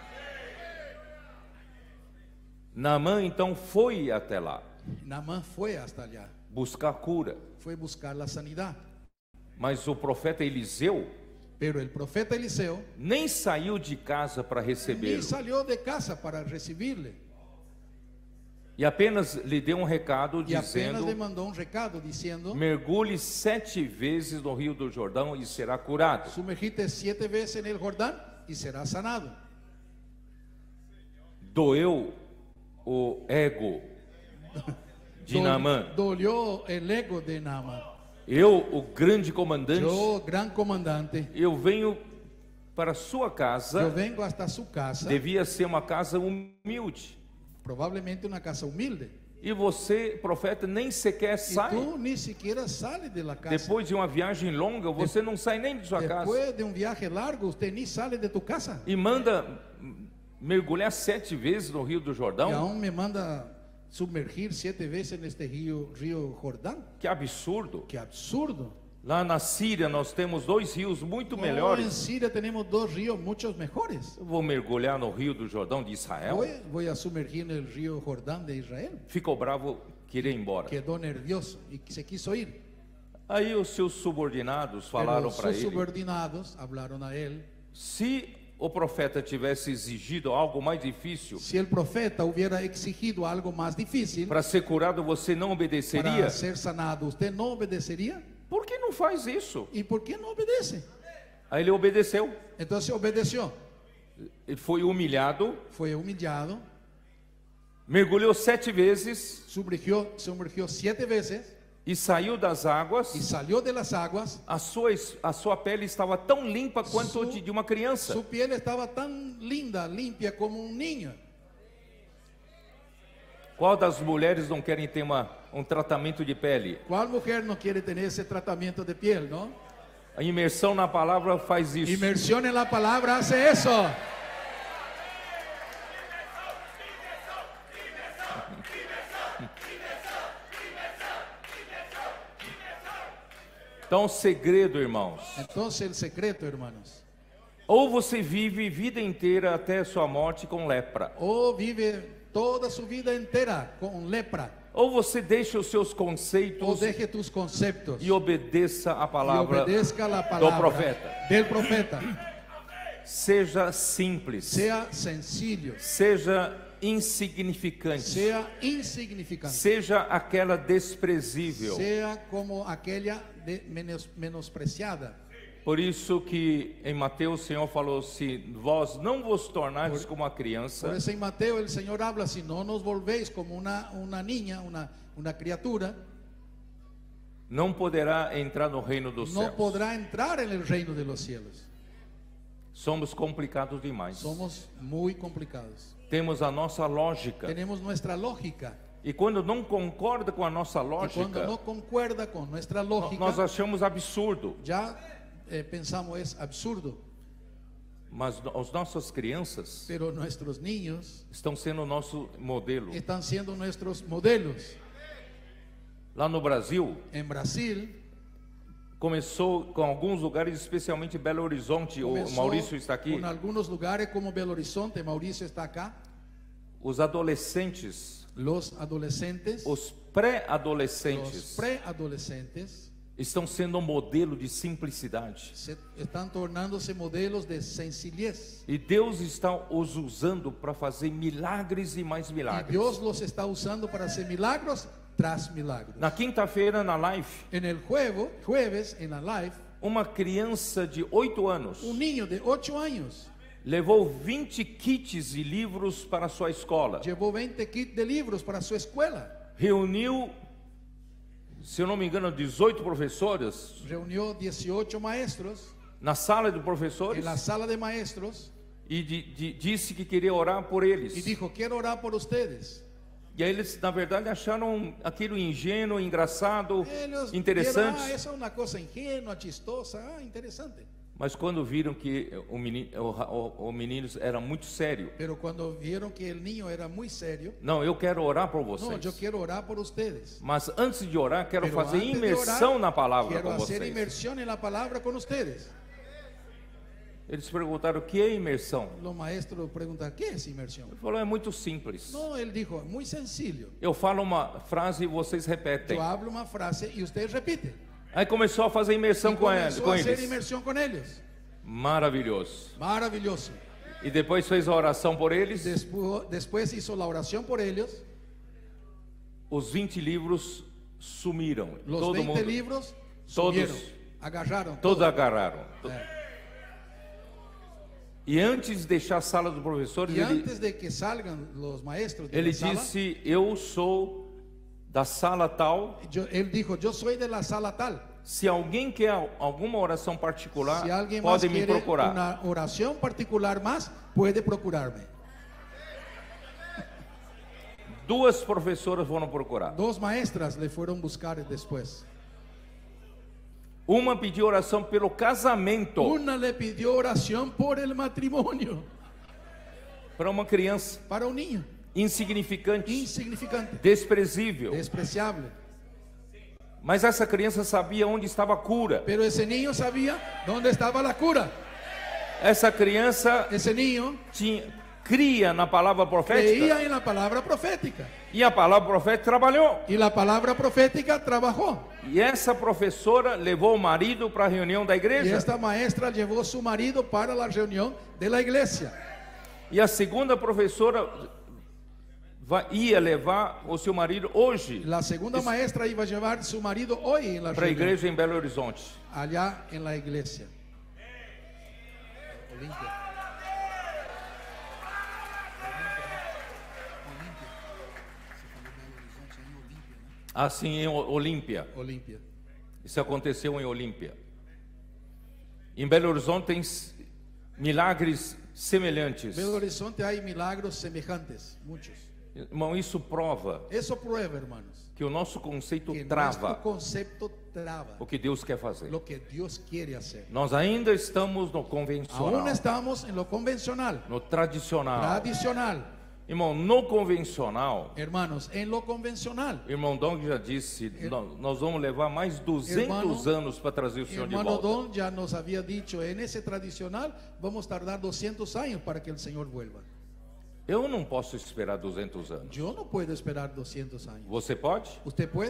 Naamã então foi até lá Naamán fue hasta allá, buscar cura. fue buscar la sanidad. Mas o profeta Eliseu Pero el profeta Eliseo nem saiu de casa para ni recebê-lo. salió de casa para recibirle. E apenas lhe deu um recado Y apenas le dizendo: mandó un recado diciendo: mergulhe 7 vezes no rio do Jordão e será curado. sumergite 7 veces en el Jordán y serás sanado. Doeu o ego de Naamã. Dolió el ego de Naamán. Eu, o grande comandante, Yo, gran comandante, eu venho para sua yo casa. vengo hasta su casa, Devia ser uma casa humilde. probablemente una casa humilde. E você, profeta, nem sequer Y sai. tú ni siquiera sales de la casa. Depois de uma viagem longa, você não sai nem de sua casa. Después de un viaje largo, usted ni sale de tu casa. E manda mergulhar 7 vezes no rio do Y Jordão. aún me manda sumergir 7 veces neste río Jordão. Que absurdo! Que absurdo. Lá na Síria nós temos 2 rios muito En melhores. Siria tenemos 2 ríos muchos mejores. Eu vou mergulhar no Rio do Jordão de Israel. Voy a sumergir en el río Jordán de Israel. Ficou bravo, queria ir embora. Quedó nervioso y se quiso ir. Aí os seus subordinados Pero falaram para sus ele: subordinados hablaron a él. se o profeta tivesse exigido algo mais difícil, Si el profeta hubiera exigido algo más difícil para ser curado você não obedeceria? para ser sanado, ¿usted no obedecería? Por que não faz isso? ¿Y por qué no obedece? Aí ele obedeceu. Entonces obedeció. Ele foi humilhado, Fue humillado, mergulhou 7 vezes sumergió 7 veces e saiu das águas. y salió de las aguas. A sua pele estava tão limpa quanto de uma criança. Su piel estaba tan linda, limpia como un niño. Qual das mulheres não querem ter um tratamento de pele? ¿Cuál mujer no quiere tener ese tratamiento de piel, no? A imersão na palavra faz isso. Inmersión en la palabra hace eso. Então, o segredo, irmãos, Entonces el secreto, hermanos, ou você vive vida inteira até a sua morte com lepra, o vive toda su vida entera con lepra, ou você deixa os seus o conceitos deje tus conceptos e obedeça a y palavra obedezca la do palabra profeta. del profeta. Seja simples, Sea sencillo, seja insignificante, sea insignificante, seja aquela desprezível. sea como aquella menospreciada. Por isso que em Mateus o Senhor falou: se vós não vos tornares como a criança, Por eso en Mateo el Señor habla: si no nos volvéis como una niña, una criatura, não poderá entrar no reino dos no céus. podrá entrar en el reino de los cielos. Somos complicados demais. Somos muy complicados. Temos a nossa lógica. Tenemos nuestra lógica. E quando não concorda com a nossa Y cuando lógica, no concuerda con nuestra lógica, nós achamos absurdo. ya pensamos es absurdo. Mas as nossas crianças Pero nuestros niños estão sendo o nosso modelo. están siendo nuestros modelos. Lá no Brasil, En Brasil começou com alguns lugares, especialmente Belo Horizonte. O comenzó Maurício está aqui. con algunos lugares como Belo Horizonte. Mauricio está acá. Os adolescentes, Los adolescentes, os los pré-adolescentes, preadolescentes estão sendo um modelo de simplicidade. están tornándose modelos de sencillez. E Deus está os usando para fazer milagres e mais Y milagres. Dios los está usando para hacer milagros tras milagros. Na quinta-feira, na live, En el jueves, en la live, uma criança de 8 anos un niño de 8 años levou 20 kits e livros para a sua escola. llevó 20 kits de libros para su escuela. Reuniu, se eu não me engano, 18 professores Reunió 18 maestros na sala de professores en la sala de maestros e disse que queria orar por y eles. dijo: quiero orar por ustedes. E aí eles, na verdade, acharam aquilo ingênuo, engraçado, Ellos interessante. vieron: esa es una cosa ingenua, chistosa, interesante. Mas quando viram que o menino era muito sério, Pero cuando vieron que el niño era muy serio: não, eu quero orar por no, vocês. yo quiero orar por ustedes. Mas antes de orar, quero Pero fazer antes de imersão orar, na palavra quiero com hacer vocês. inmersión en la palabra con ustedes. Eles perguntaram: o que é imersão? Los maestros preguntan: ¿qué es inmersión? Ele falou: é muito simples. No, él dijo: muy sencillo. Eu falo uma frase e vocês repetem. Yo hablo una frase y ustedes repiten. Aí começou a fazer imersão Y com comenzó a hacer eles. inmersión con ellos. Maravilhoso. Maravilloso. E depois fez a oração por eles. Después hizo la oración por ellos. Os 20 livros sumiram. Los Todo 20 mundo, libros todos, subieron, agarraron todos todo. agarraram. Eh, E antes de deixar a sala dos professores, Y antes de que salgan los maestros de ele la sala, disse: eu sou da sala tal. él dijo: yo soy de la sala tal. Se alguém quer alguma oração particular, Si alguien más pode me quiere procurar. una oración particular más, puede procurarme. 2 professoras foram procurar. 2 maestras le fueron a buscar después. Uma pediu oração pelo casamento Una le pidió oración por el matrimonio para uma criança. para un niño. insignificante, insignificante, desprezível. despreciable. Mas essa criança sabia onde estava a cura. Pero ese niño sabía dónde estaba la cura. Essa criança Ese niño cria na palavra profética. creía en la palabra profética. E a palavra profética trabalhou. Y la palabra profética trabajó. E essa professora levou o marido para a reunião da Y igreja. esta maestra llevó su marido para la reunión de la iglesia. E a segunda professora ia levar o seu marido hoje La segunda maestra iba a llevar su marido hoy en la para a reunión, igreja em Belo Horizonte. allá en la iglesia. Olimpia. Assim em Olímpia. Olimpia. Isso aconteceu em Olímpia. Em Belo Horizonte tem milagres semelhantes. Belo Horizonte hay milagros semejantes, muchos. Irmão, isso prova Eso prueba, hermanos, que o nosso conceito que trava nuestro concepto traba o que Deus quer fazer. lo que Dios quiere hacer. Nós ainda estamos no convencional, Aún estamos en lo convencional, no tradicional. tradicional. Irmão, no convencional, Hermanos, en lo convencional. irmão Dong já disse, nós vamos levar mais 200 anos para trazer o Senhor de Hermano volta. Don ya nos había dicho, en ese tradicional vamos a tardar 200 años para que el Señor vuelva. Eu não posso esperar 200 anos. Yo no puedo esperar 200 años. Você pode? ¿Usted puede?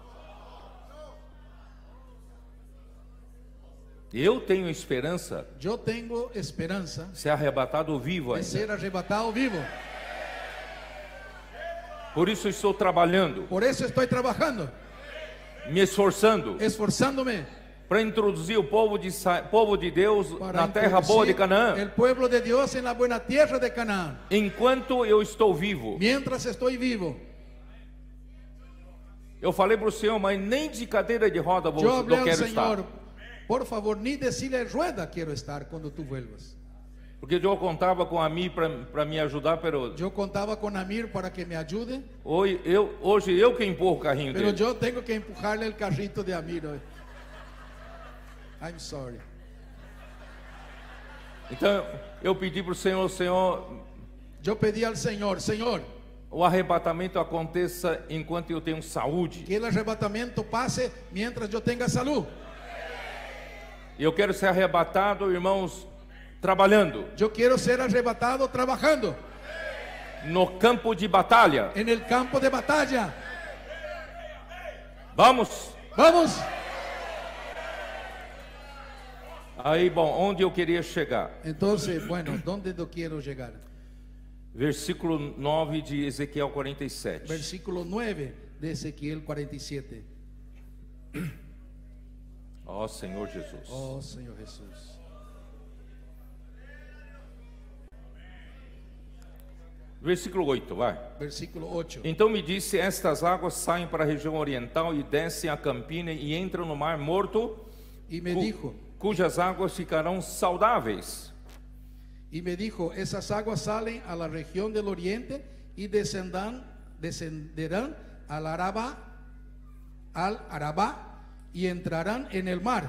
Eu tenho esperança Yo tengo esperanza de ser arrebatado vivo de ainda. ser arrebatado vivo. Por isso estou trabalhando, Por eso estoy trabajando, me esforçando esforzándome para introduzir o povo de Deus para na terra boa de introducir Canaã. el pueblo de Dios en la buena tierra de Canaán. Enquanto eu estou vivo. Mientras estoy vivo, Eu falei para o Senhor, mas nem de cadeira de roda yo hablé eu al quero Señor, estar. por favor, ni de silla de rueda quiero estar cuando tú vuelvas. Porque eu contava com a mim para me ajudar, pero Yo contaba con Amir para que me ayude, hoje eu que empurro o carrinho pero dele. yo tengo que empujarle el carrito de Amir hoy. I'm sorry. Então eu pedi para o Senhor, Yo pedí al Señor, Señor, o arrebatamento aconteça enquanto eu tenho saúde. que el arrebatamiento pase mientras yo tenga salud. Eu quero ser arrebatado, irmãos, trabalhando Yo quiero ser arrebatado trabajando no campo de batalha. en el campo de batalla. Vamos. Vamos. Aí, bom, onde eu queria chegar? Entonces, bueno, ¿dónde yo quiero llegar? Versículo 9 de Ezequiel 47. Versículo 9 de Ezequiel 47. Ó Senhor Jesus. Oh, Señor Jesús. Versículo 8, vai. Versículo 8. Então me disse: estas águas saem para a região oriental e descem a campina e entram no mar morto, Y me dijo, cujas águas ficarão saudáveis. esas aguas salen a la región del oriente y descenderán al Arabá y entrarán en el mar.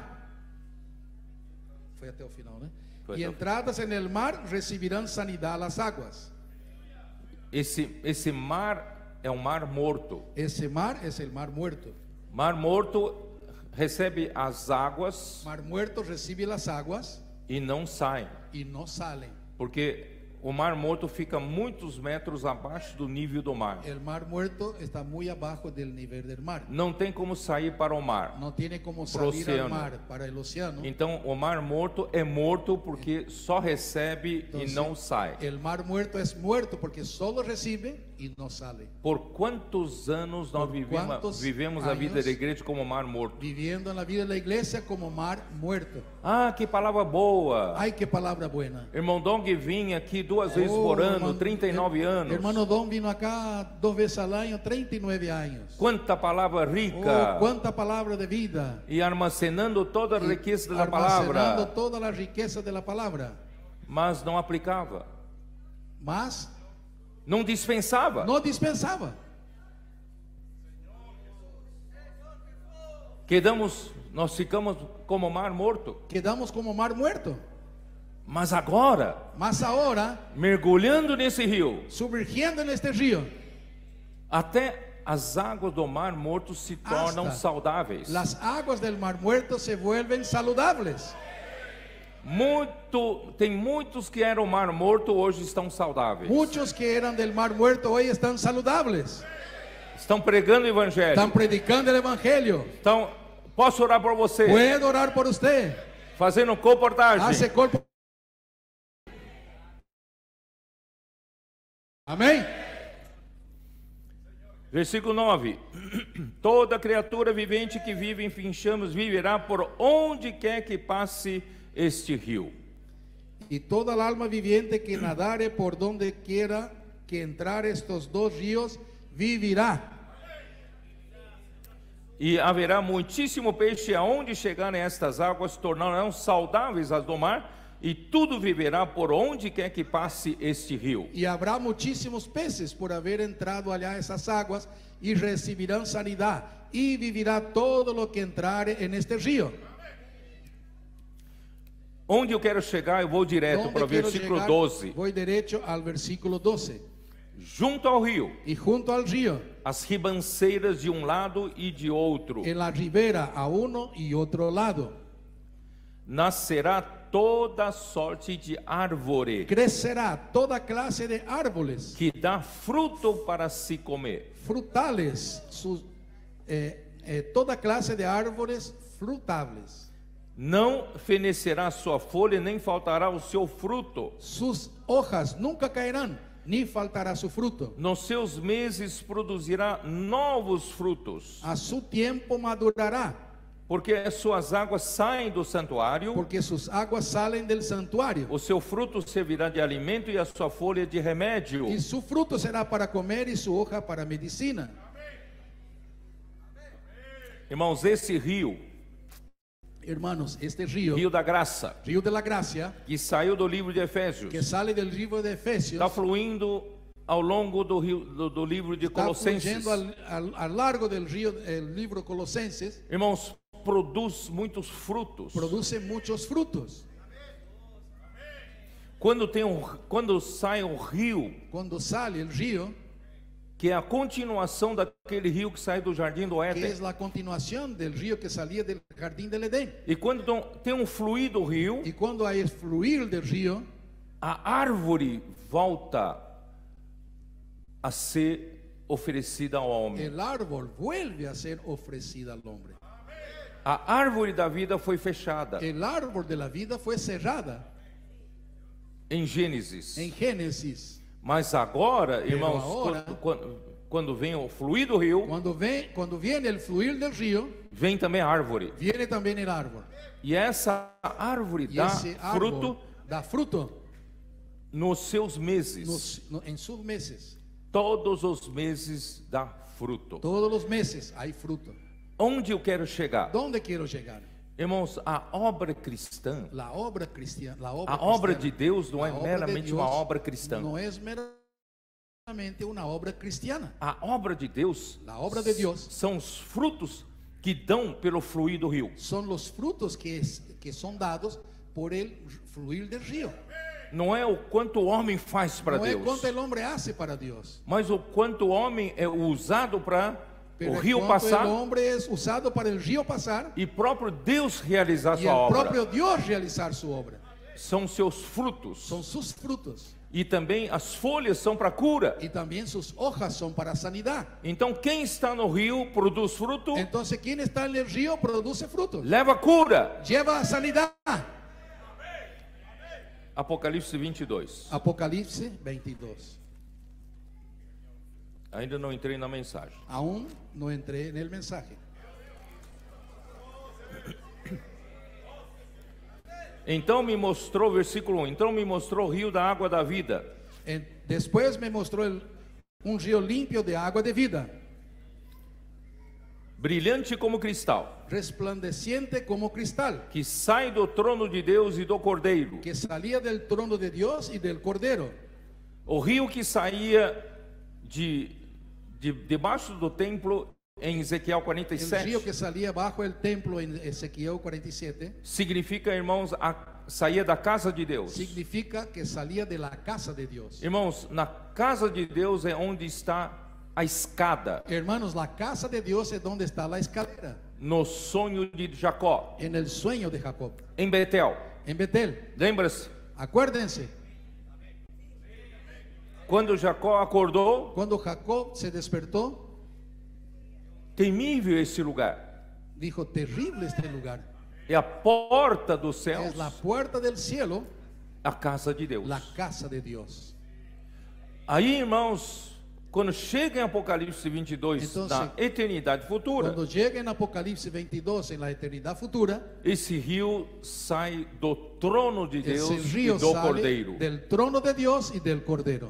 Fue hasta el final, ¿no? Fue Y hasta el entradas en el mar recibirán sanidad las aguas. Esse mar é um mar morto. Ese mar es el mar muerto. Mar morto recebe as águas Mar muerto recibe las aguas e não sai, y no salen. porque o mar morto fica muitos metros abaixo do nível do mar. El mar muerto está muy abajo del nivel del mar. Não tem como sair para o mar. No tiene como Pro salir al oceano. mar, para el océano. Então o mar morto é morto porque só recebe e Entonces, não sai. el mar muerto es muerto porque solo recibe y no sale. Por quantos anos nós Por quantos vivemos a vida anos da igreja como mar morto? Viviendo en la vida de la iglesia como mar muerto. Ah, que palavra boa! Ay, qué palabra buena. Irmão Dong vinha aqui 2 vezes por ano, hermano, 39 anos. Hermano Don vino acá 2 veces al año, 39 años. Quanta palavra rica! Oh, cuánta palabra de vida. E armazenando toda a Y riqueza da almacenando palavra, toda la riqueza de la palabra. mas não aplicava, Mas não dispensava. no dispensaba. Nós ficamos como mar morto. Quedamos como mar muerto. Mas agora, Mas ahora, mergulhando nesse rio, sumergiendo en este río, até as águas do Mar Morto se tornam Hasta saudáveis. las aguas del Mar Muerto se vuelven saludables. Tem muitos que eram Mar Morto hoje estão saudáveis. Muchos que eran del Mar Muerto hoy están saludables. Estão pregando o evangelho. Están predicando el Evangelio. Então, posso orar por você? Puedo orar por usted. Fazendo comportagem. Hace corpo. Amém? Versículo 9. Toda criatura vivente que vive em Finchamos viverá por onde quer que passe este rio. Y toda el alma viviente que nadare por donde quiera que entrar estos dos ríos vivirá. E haverá muitíssimo peixe aonde chegarem estas águas, tornarão saudáveis as do mar, e tudo viverá por onde quer que passe este rio. Y habrá muchísimos peces por haber entrado allá esas aguas y recibirán sanidad y vivirá todo lo que entrare en este río. Onde eu quero chegar, eu vou direto ¿Dónde para o quiero versículo llegar? 12. Voy derecho al versículo 12. Junto ao rio, Y junto al río, as ribanceiras de um lado e de outro, en la ribera a uno y otro lado, nascerá toda sorte de árvore crecerá toda clase de árboles, que dá fruto para se comer. frutales, toda clase de árboles frutables. Não fenecerá sua folha, nem faltará o seu fruto. Sus hojas nunca caerán, ni faltará su fruto. Nos seus meses produzirá novos frutos, A su tiempo madurará, porque as suas águas saem do santuário. porque sus aguas salen del santuario. O seu fruto servirá de alimento e a sua folha de remédio. Y su fruto será para comer y su hoja para medicina. Irmãos, esse rio, Hermanos, este río, rio da graça, río de la gracia, que saiu do livro de Efésios, que sale del libro de Efesios, está fluindo ao longo do livro de está Colossenses. fluyendo al largo del río, el libro Colosenses, Irmãos, produz muitos frutos. produce muchos frutos. Quando sai um rio, Cuando sale el río, que é a continuação daquele rio que sai do jardim do que Éden. es la continuación del río que salía del jardín del Edén. E quando tem um fluir do rio, Y cuando hay el fluir del río, a árvore volta a ser oferecida ao homem. el árbol vuelve a ser ofrecida al hombre. A árvore da vida foi fechada El árbol de la vida fue cerrada em Gênesis. en Génesis. Mas agora, irmãos, agora- quando vem o fluir do rio, Cuando viene el fluir del río, vem também a árvore. viene también el árbol. E essa árvore Y dá ese árbol fruto da fruto nos seus meses. en sus meses. Todos os meses dá fruto. Todos los meses hay fruto. Onde eu quero chegar? ¿Dónde quiero llegar? Irmãos, a obra cristã, La obra cristiana, a obra de Deus não é la obra de meramente Dios uma obra cristã. no es meramente una obra cristiana. A obra de Deus La obra de Dios são os frutos que dão pelo fluir do rio. son los frutos que son dados por el fluir del río. Não é o quanto o homem faz para No es Deus, cuanto el hombre hace para Dios, mas o quanto o homem é usado para pero o es rio cuanto passar el hombre es usado para el río pasar e próprio Deus realizar y sua el obra. propio Dios realizar su obra. São seus frutos. Son sus frutos E também as folhas são para cura. y también sus hojas son para sanidad. Então quem está no rio produz fruto, Entonces, quien está en el río produce frutos, leva cura. lleva sanidad. Apocalipse 22. Apocalipsis 22. Ainda não entrei na mensagem. Aún no entré en el mensaje. Então me mostrou, versículo 1, então me mostrou o rio da água da vida, Después me mostró un río limpio de agua de vida, brilhante como cristal, resplandeciente como cristal, que sai do trono de Deus e do Cordeiro. que salía del trono de Dios y del Cordero. O rio que saía debaixo do templo em Ezequiel El 47 río que salía bajo el templo en Ezequiel 47 significa, irmãos, saía da casa de Deus. significa que salía de la casa de Dios. Irmãos, na casa de Deus é onde está a escada, Hermanos, la casa de Dios es donde está la escalera, no sonho de Jacó, en el sueño de Jacob, em Betel. en Betel. Lembra-se? Acuérdense, Quando Jacó acordou, cuando Jacob se despertó, temível esse lugar. dijo: terrible este lugar. É a porta dos céus, Es la puerta del cielo, a casa de Deus. la casa de Dios. Aí, irmãos, quando chega em Apocalipse 22, Então, na eternidade futura, Cuando llegue en Apocalipsis 22, en la eternidad futura, esse rio sai do trono de Deus ese e río do sale Cordeiro. del trono de Dios y del Cordero.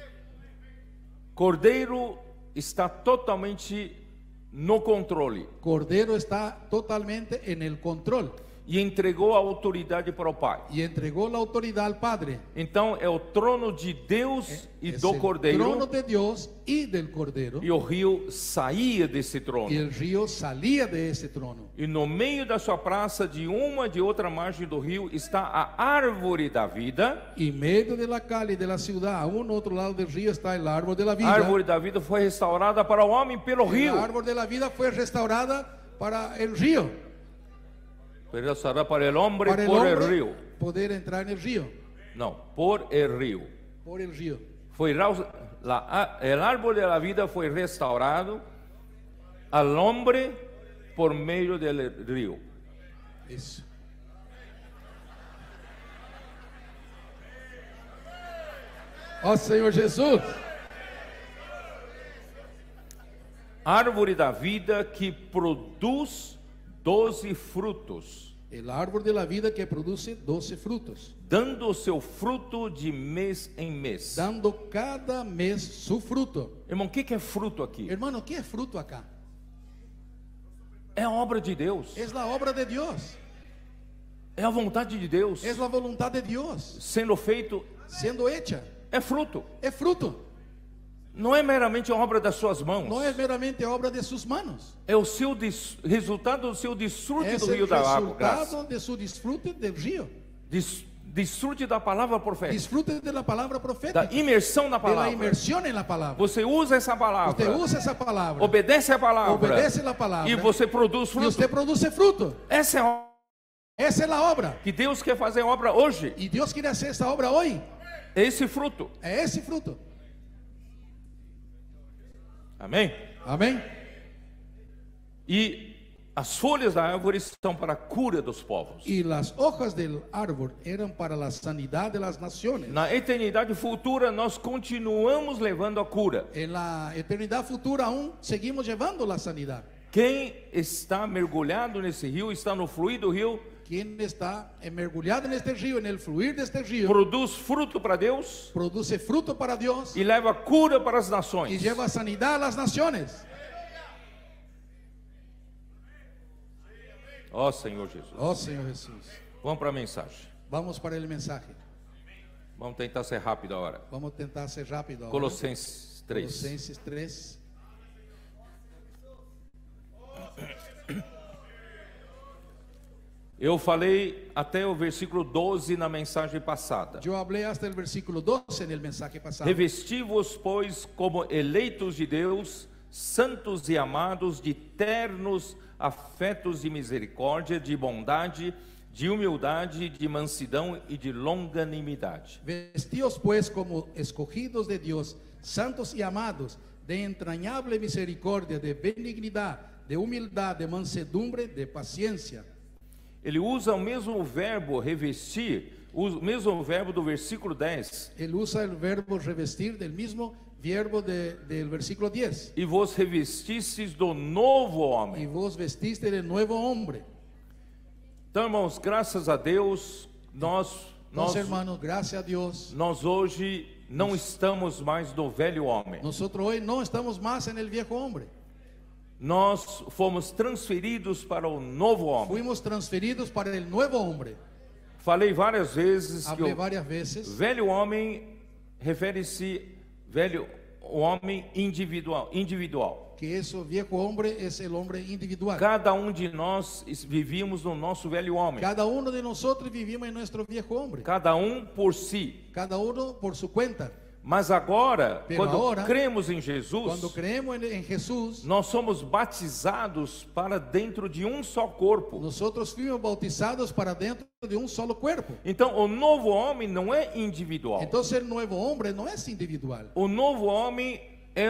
Cordeiro está totalmente no controle Cordero está totalmente en el control e entregou a autoridade para o Pai. y entregó la autoridad al Padre. Então é o trono de Deus e Es do el Cordeiro, trono de Dios y del Cordero, e o rio saía desse trono. y el río salía de ese trono. E no meio da sua praça, de uma e de outra margem do rio, está a árvore da vida. Y medio de la calle de la ciudad, a un otro lado del río, está el árbol de la A vida. árvore da vida foi restaurada para o homem pelo El rio. árbol de la vida fue restaurada para el río, Foi restaurada para o homem para el por el hombre rio. poder entrar en el río, Não, por el rio. por el río. Foi o árbol da vida foi restaurado al homem por meio do rio. Eso. Ó Senhor Jesus, Árvore da vida que produz 12 frutos, el árbol de la vida que produce 12 frutos, dando o seu fruto de mês em mês. dando cada mes su fruto. Irmão, o que é fruto aqui? Hermano, ¿qué es fruto acá? É a obra de Deus, Es la obra de Dios, é a vontade de Deus es la voluntad de Dios sendo feito, siendo hecha. é fruto. Es fruto, Não é meramente a obra das suas mãos, no es meramente obra de sus manos. é o seu resultado do seu desfrute Es do rio el da água, graça. resultado de su disfrute del río, Desfrute da palavra profética, disfrute de la palabra da profética, imersão na de la palavra. inmersión en la palabra. Você usa essa Usted palavra, usa esa palabra, obedece a palavra, obedece la palabra, e você produz y fruto. usted produce fruto. Essa é a Esa es la obra. que Deus quer fazer obra hoje. Y Dios quiere hacer esta obra hoy. É esse fruto. Es ese fruto. Amém? Amén. E as folhas da árvore são para a cura dos povos. Y las hojas del árbol eran para la sanidad de las naciones. Na eternidade futura, nós continuamos levando a cura. En la eternidad futura aún seguimos llevando la sanidad. Quem está mergulhado nesse rio, está no fluir do rio, Quien está mergulhado en este río, en el fluir de este río, produz fruto para Deus produce fruto para Dios e leva cura para as y nações. lleva sanidad a las naciones. Ó Senhor Jesus. Oh Señor Jesús. Vamos para a mensagem. Vamos para el mensaje. Vamos tentar ser rápido agora. Vamos a tentar ser rápido ahora. Colossenses 3. Colossenses 3. Eu falei até o versículo 12 na mensagem passada. Yo hablé hasta el versículo 12 en el mensaje pasado. Revesti-vos, pois, como eleitos de Deus, santos e amados, de ternos afetos de misericórdia, de bondade, de humildade, de mansidão e de longanimidade. Vestíos pues como escogidos de Dios, santos y amados, de entrañable misericordia, de benignidad, de humildad, de mansedumbre, de paciencia. Ele usa o mesmo verbo revestir, o mesmo verbo do versículo 10. Él usa el verbo revestir del mismo verbo del versículo 10. E vos revestistes do novo Y homem. vos vestiste del nuevo hombre. Então, irmãos, graças a Deus, nós Hermanos, gracias a Dios, hoje não estamos mais no velho homem. nosotros hoy no estamos más en el viejo hombre. Nós fomos transferidos para o novo homem. Fuimos transferidos para el nuevo hombre. Falei várias vezes que Hablé o varias veces. velho homem refere-se velho o homem individual. Que ese viejo hombre es el hombre individual. Cada de nós vivíamos no nosso velho homem. Cada uno de nosotros vivimos en nuestro viejo hombre. Cada por si. Cada uno por su cuenta. Mas agora, Pero quando ahora, cremos em Jesus, cuando creemos en Jesús, nós somos batizados para dentro de só corpo. nosotros fuimos bautizados para dentro de un solo cuerpo. Então, o novo homem não é individual. Entonces el nuevo hombre no es individual. O novo homem é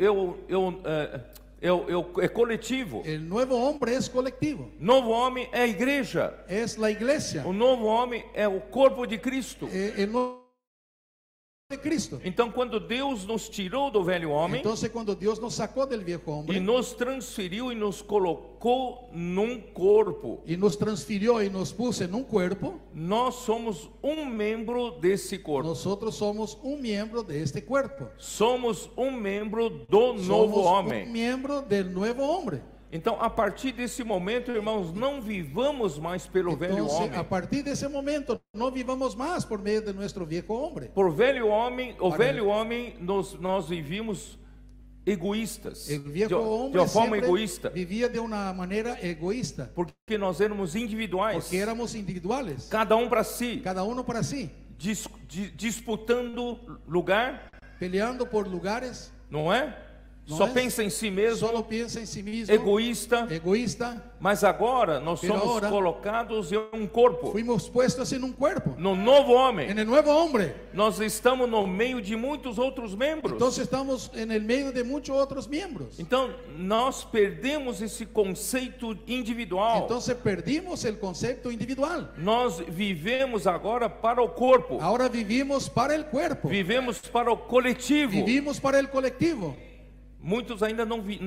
coletivo. El nuevo hombre es colectivo. Novo homem é a igreja. Es la iglesia. O novo homem é o corpo de Cristo. El nuevo de Cristo. Então, quando Deus nos tirou do velho homem, Entonces cuando Dios nos sacó del viejo hombre e nos transferiu e nos colocou num corpo, y nos transfirió y nos puso en un cuerpo, nós somos membro desse corpo. nosotros somos un miembro de este cuerpo. Somos membro do novo Somos homem. un miembro del nuevo hombre. Então, a partir desse momento, irmãos, não vivamos mais pelo velho Entonces, homem. a partir de ese momento, no vivamos más por medio de nuestro viejo hombre. Por velho homem, o Para- velho homem, nós vivíamos egoístas, El viejo de hombre uma forma siempre egoísta, vivía de una manera egoísta, porque nós éramos individuais, porque éramos individuales, cada para si, cada uno para sí, disputando lugar, peleando por lugares, não é? Não Só é? pensa em si mesmo, solo piensa en sí mismo, egoísta. egoísta. Mas agora nós Pero somos ahora, colocados em corpo, Fuimos puestos en un cuerpo, no novo homem. en el nuevo hombre. Nós estamos no meio de muitos outros membros. Entonces estamos en el medio de muchos otros miembros. Então, nós perdemos esse conceito individual. Entonces perdimos el concepto individual. Nós vivemos agora para o corpo. Ahora vivimos para el cuerpo, Vivemos para o coletivo. vivimos para el colectivo. Muitos ainda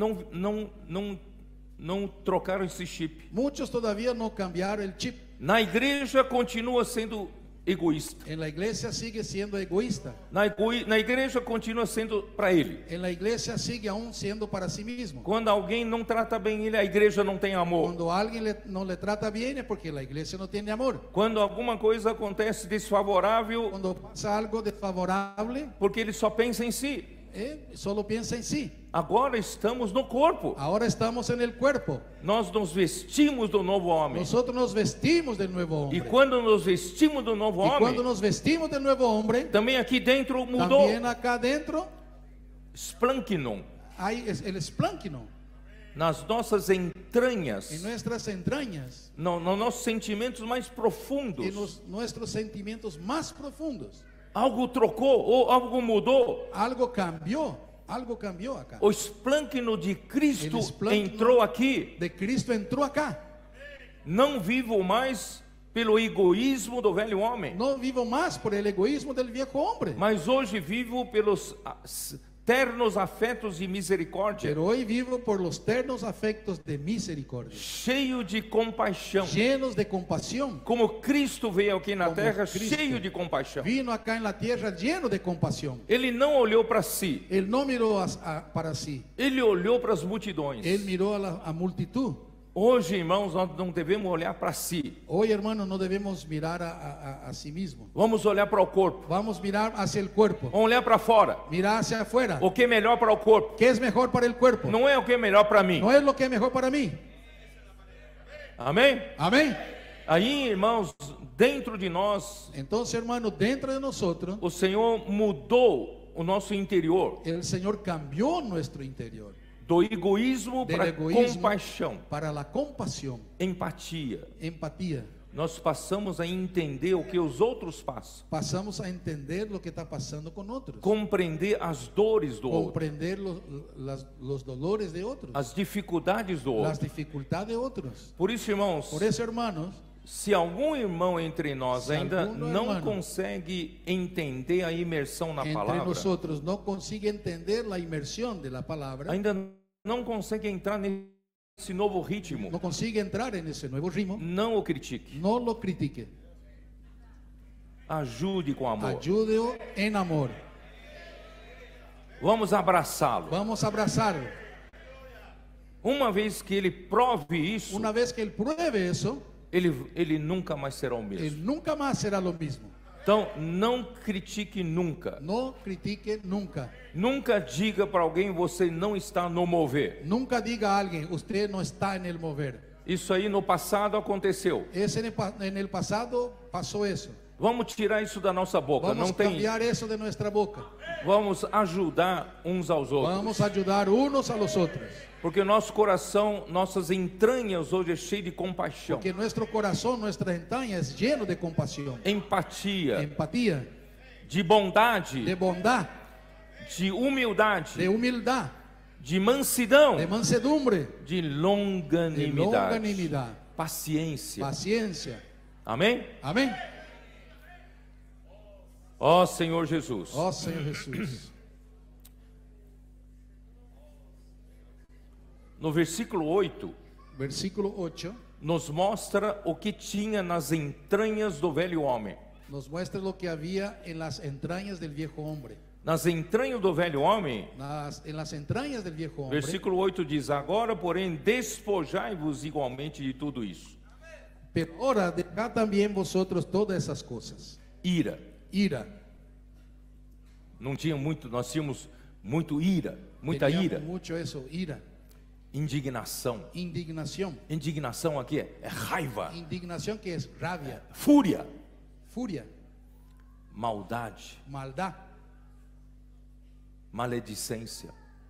não trocaram esse chip. Muchos todavía no cambiaron el chip. Na igreja continua sendo egoísta. En la iglesia sigue siendo egoísta. Na igreja continua sendo para ele. En la iglesia sigue aún siendo para sí mismo. Quando alguém não trata bem ele, a igreja não tem amor. Cuando alguien no le trata bien es porque la iglesia no tiene amor. Quando alguma coisa acontece desfavorável, Cuando pasa algo desfavorable, porque ele só pensa em si. solo piensa en sí. Agora estamos no corpo. Ahora estamos en el cuerpo. Nós nos vestimos do novo homem. Nosotros nos vestimos del nuevo hombre. E quando nos vestimos do novo Y homem, cuando nos vestimos del nuevo hombre, também aqui dentro mudou. también acá adentro Splankinon. hay el esplánquino Nas nossas entranhas, en nuestras entrañas, nos nossos sentimentos mais profundos. en nuestros sentimientos más profundos. Algo trocou ou algo mudou. Algo cambió acá. O esplâncino de Cristo El esplâncino entrou aqui. de Cristo entró acá. Não vivo mais pelo egoísmo do velho homem, No vivo más por el egoísmo del viejo hombre, mas hoje vivo pelos ternos afetos de misericórdia, pero hoy vivo por los ternos afectos de misericordia, cheio de compaixão. llenos de compasión. Como Cristo veio aqui na Como terra, Cristo cheio de compaixão. Vino acá en la tierra lleno de compasión. Ele não olhou para si, Él no miró para sí, ele olhou para as multidões. él miró a la multitud. Hoje, irmãos, nós não devemos olhar para si. Hoy, hermanos, no debemos mirar a sí mismo. Vamos olhar para o corpo. Vamos a mirar hacia el cuerpo, Vamos olhar para fora. mirar hacia afuera. O que é melhor para o corpo. ¿Qué es mejor para el cuerpo? Não é o que é melhor para mim. No es lo que es mejor para mí. Amém? Amén. Aí, irmãos, dentro de nós, Entonces, hermanos, dentro de nosotros, o Senhor mudou o nosso interior el Señor cambió nuestro interior do egoísmo del para egoísmo compaixão, para la compasión, empatia. empatía. Nós passamos a entender o que os outros passam, Pasamos a entender lo que está pasando con otros, compreender as dores do outro, comprender los dolores de otros, as dificuldades do las outro. dificultades de otros. Por isso, irmãos, Por eso, hermanos, se algum irmão entre nós Se ainda algum não irmão consegue entender a imersão na entre palavra, nosotros no consigue entender la inmersión de la palabra, ainda não consegue entrar nesse novo ritmo, no consigue entrar en ese nuevo ritmo, não o critique. no lo critique, Ajude com amor. ayúdelo en amor. Vamos abraçá-lo. Vamos a abrazarlo. Uma vez que ele prove isso, Una vez que él pruebe eso, ele nunca mais será o mesmo. él nunca más será lo mismo. Então, não critique nunca. No critique nunca. Nunca diga para alguém você não está no mover. Nunca diga a alguien, usted no está en el mover. Isso aí no passado aconteceu. En el pasado pasó eso. Vamos tirar isso da nossa boca. Vamos Não tem. cambiar eso de nuestra boca. Vamos ajudar uns aos outros. Vamos a ayudar unos a los otros. Porque nosso coração, nossas entranhas hoje é cheio de compaixão, Porque nuestro corazón, nuestra entraña es lleno de compasión, empatia, empatía, de bondade, de bondad, de humildade, de humildad, de mansidão, de mansedumbre, de de longanimidade, longanimidad, paciência. paciencia. Amém? Amén. Ó Senhor Jesus. Oh Señor Jesús. No versículo 8, Versículo 8 nos mostra o que tinha nas entranhas do velho homem. nos muestra lo que había en las entrañas del viejo hombre. Nas entranhas do velho homem, En las entrañas del viejo hombre. versículo 8 diz: agora, porém, despojai-vos igualmente de tudo isso. Pero ahora dejad también vosotros todas esas cosas. Ira. Ira. Não tinha muito, nós tínhamos muito ira, muita Teníamos ira. mucho eso, ira. Indignação. Indignación. Indignação aqui é raiva, Indignación que es rabia, fúria, furia, maldade, maldad, maledicência,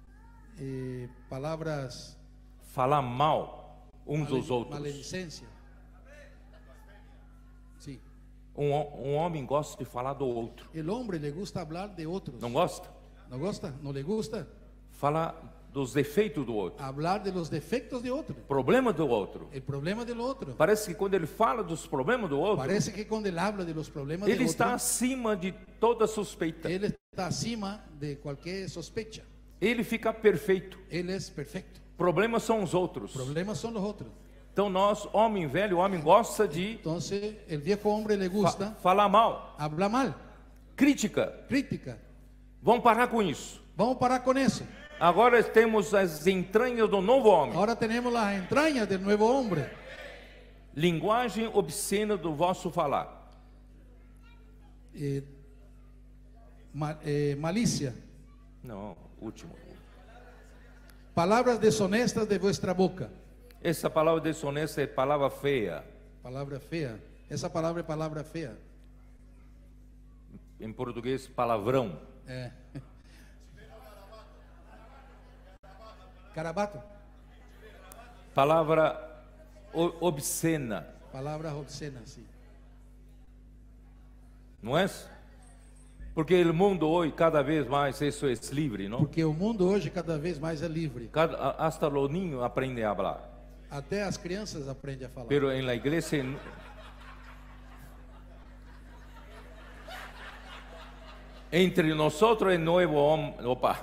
palabras, falar mal uns dos outros. maledicencia. Sí. Um homem gosta de falar do outro. El hombre le gusta hablar de otros. Não gosta? ¿No gusta? ¿No le gusta? Falar dos defeitos do outro, Hablar de los defectos de otro. problema do outro. El problema del otro. Parece que quando ele fala dos problemas do outro, Parece que cuando él habla de los problemas ele del está otro, acima de toda suspeita. él está acima de cualquier sospecha. Ele fica perfeito. Él es perfecto. Problemas são os outros. Problemas son los otros. Então nós, homem velho, homem gosta de Entonces, el viejo hombre le gusta falar mal, hablar mal, crítica. crítica. Vamos parar com isso. Vamos a parar con eso. Agora temos as entranhas do novo homem. Ahora tenemos las entrañas del nuevo hombre. Linguagem obscena do vosso falar. Malicia. Não, último. Palabras deshonestas de vuestra boca. Essa palavra desonesta é palavra feia. Palabra fea. Esa palabra es palabra fea. Em português, palavrão. Carabato. Palavra obscena. Palabras obscenas, sí. Não é? Porque o mundo hoje cada vez mais isso é livre, não? Porque o mundo hoje cada vez mais é livre. Hasta los niños aprendem a falar. Até as crianças aprendem a falar. Pero en la iglesia entre nosotros el nuevo hombre,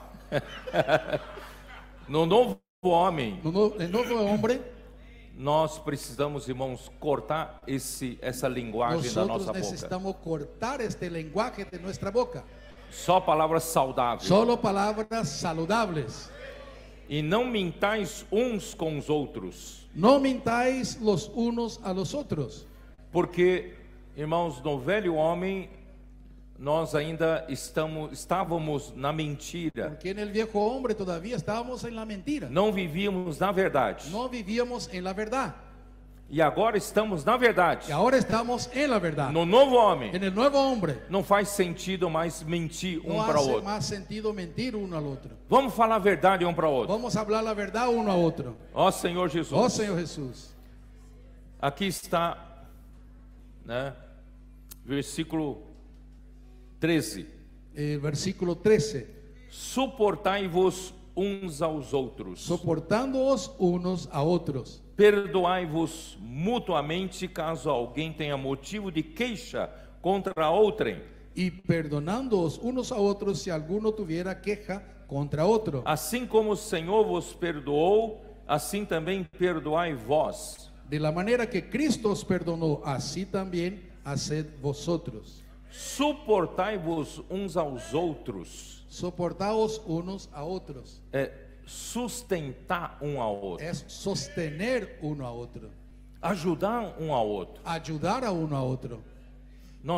no novo homem, El nuevo hombre, nós precisamos, irmãos, cortar essa linguagem da nosotros nossa boca. necesitamos cortar este lenguaje de nuestra boca. Só palavras saudáveis. Solo palabras saludables. E não mintais uns com os outros. No mintáis los unos a los otros. Porque, irmãos, no velho homem nós ainda estávamos na mentira. Porque en el viejo hombre todavía estábamos en la mentira. Não vivíamos na verdade. No vivíamos en la verdad. E agora estamos na verdade. Y ahora estamos en la verdad. No novo homem. En el nuevo hombre. Não faz sentido mais mentir No para o hace outro. más sentido mentir uno al otro. Vamos falar a verdade para o outro. Vamos a hablar la verdad uno a otro. Ó Senhor Jesus. Oh Señor Jesús. Aqui está, né? Versículo 13. Versículo 13. Suportai-vos uns aos outros. Soportándoos unos a otros. Perdoai-vos mutuamente caso alguém tenha motivo de queixa contra outrem. Y perdonándoos unos a otros si alguno tuviera queja contra otro. Assim como o Senhor vos perdoou, assim também perdoai vós. De la manera que Cristo os perdonó, así también haced vosotros. Suportai-vos uns aos outros. Soportaos unos a otros. É sustentar um ao outro. Es sostener uno a otro. Ajudar um ao outro. Ayudar a uno a otro. Nós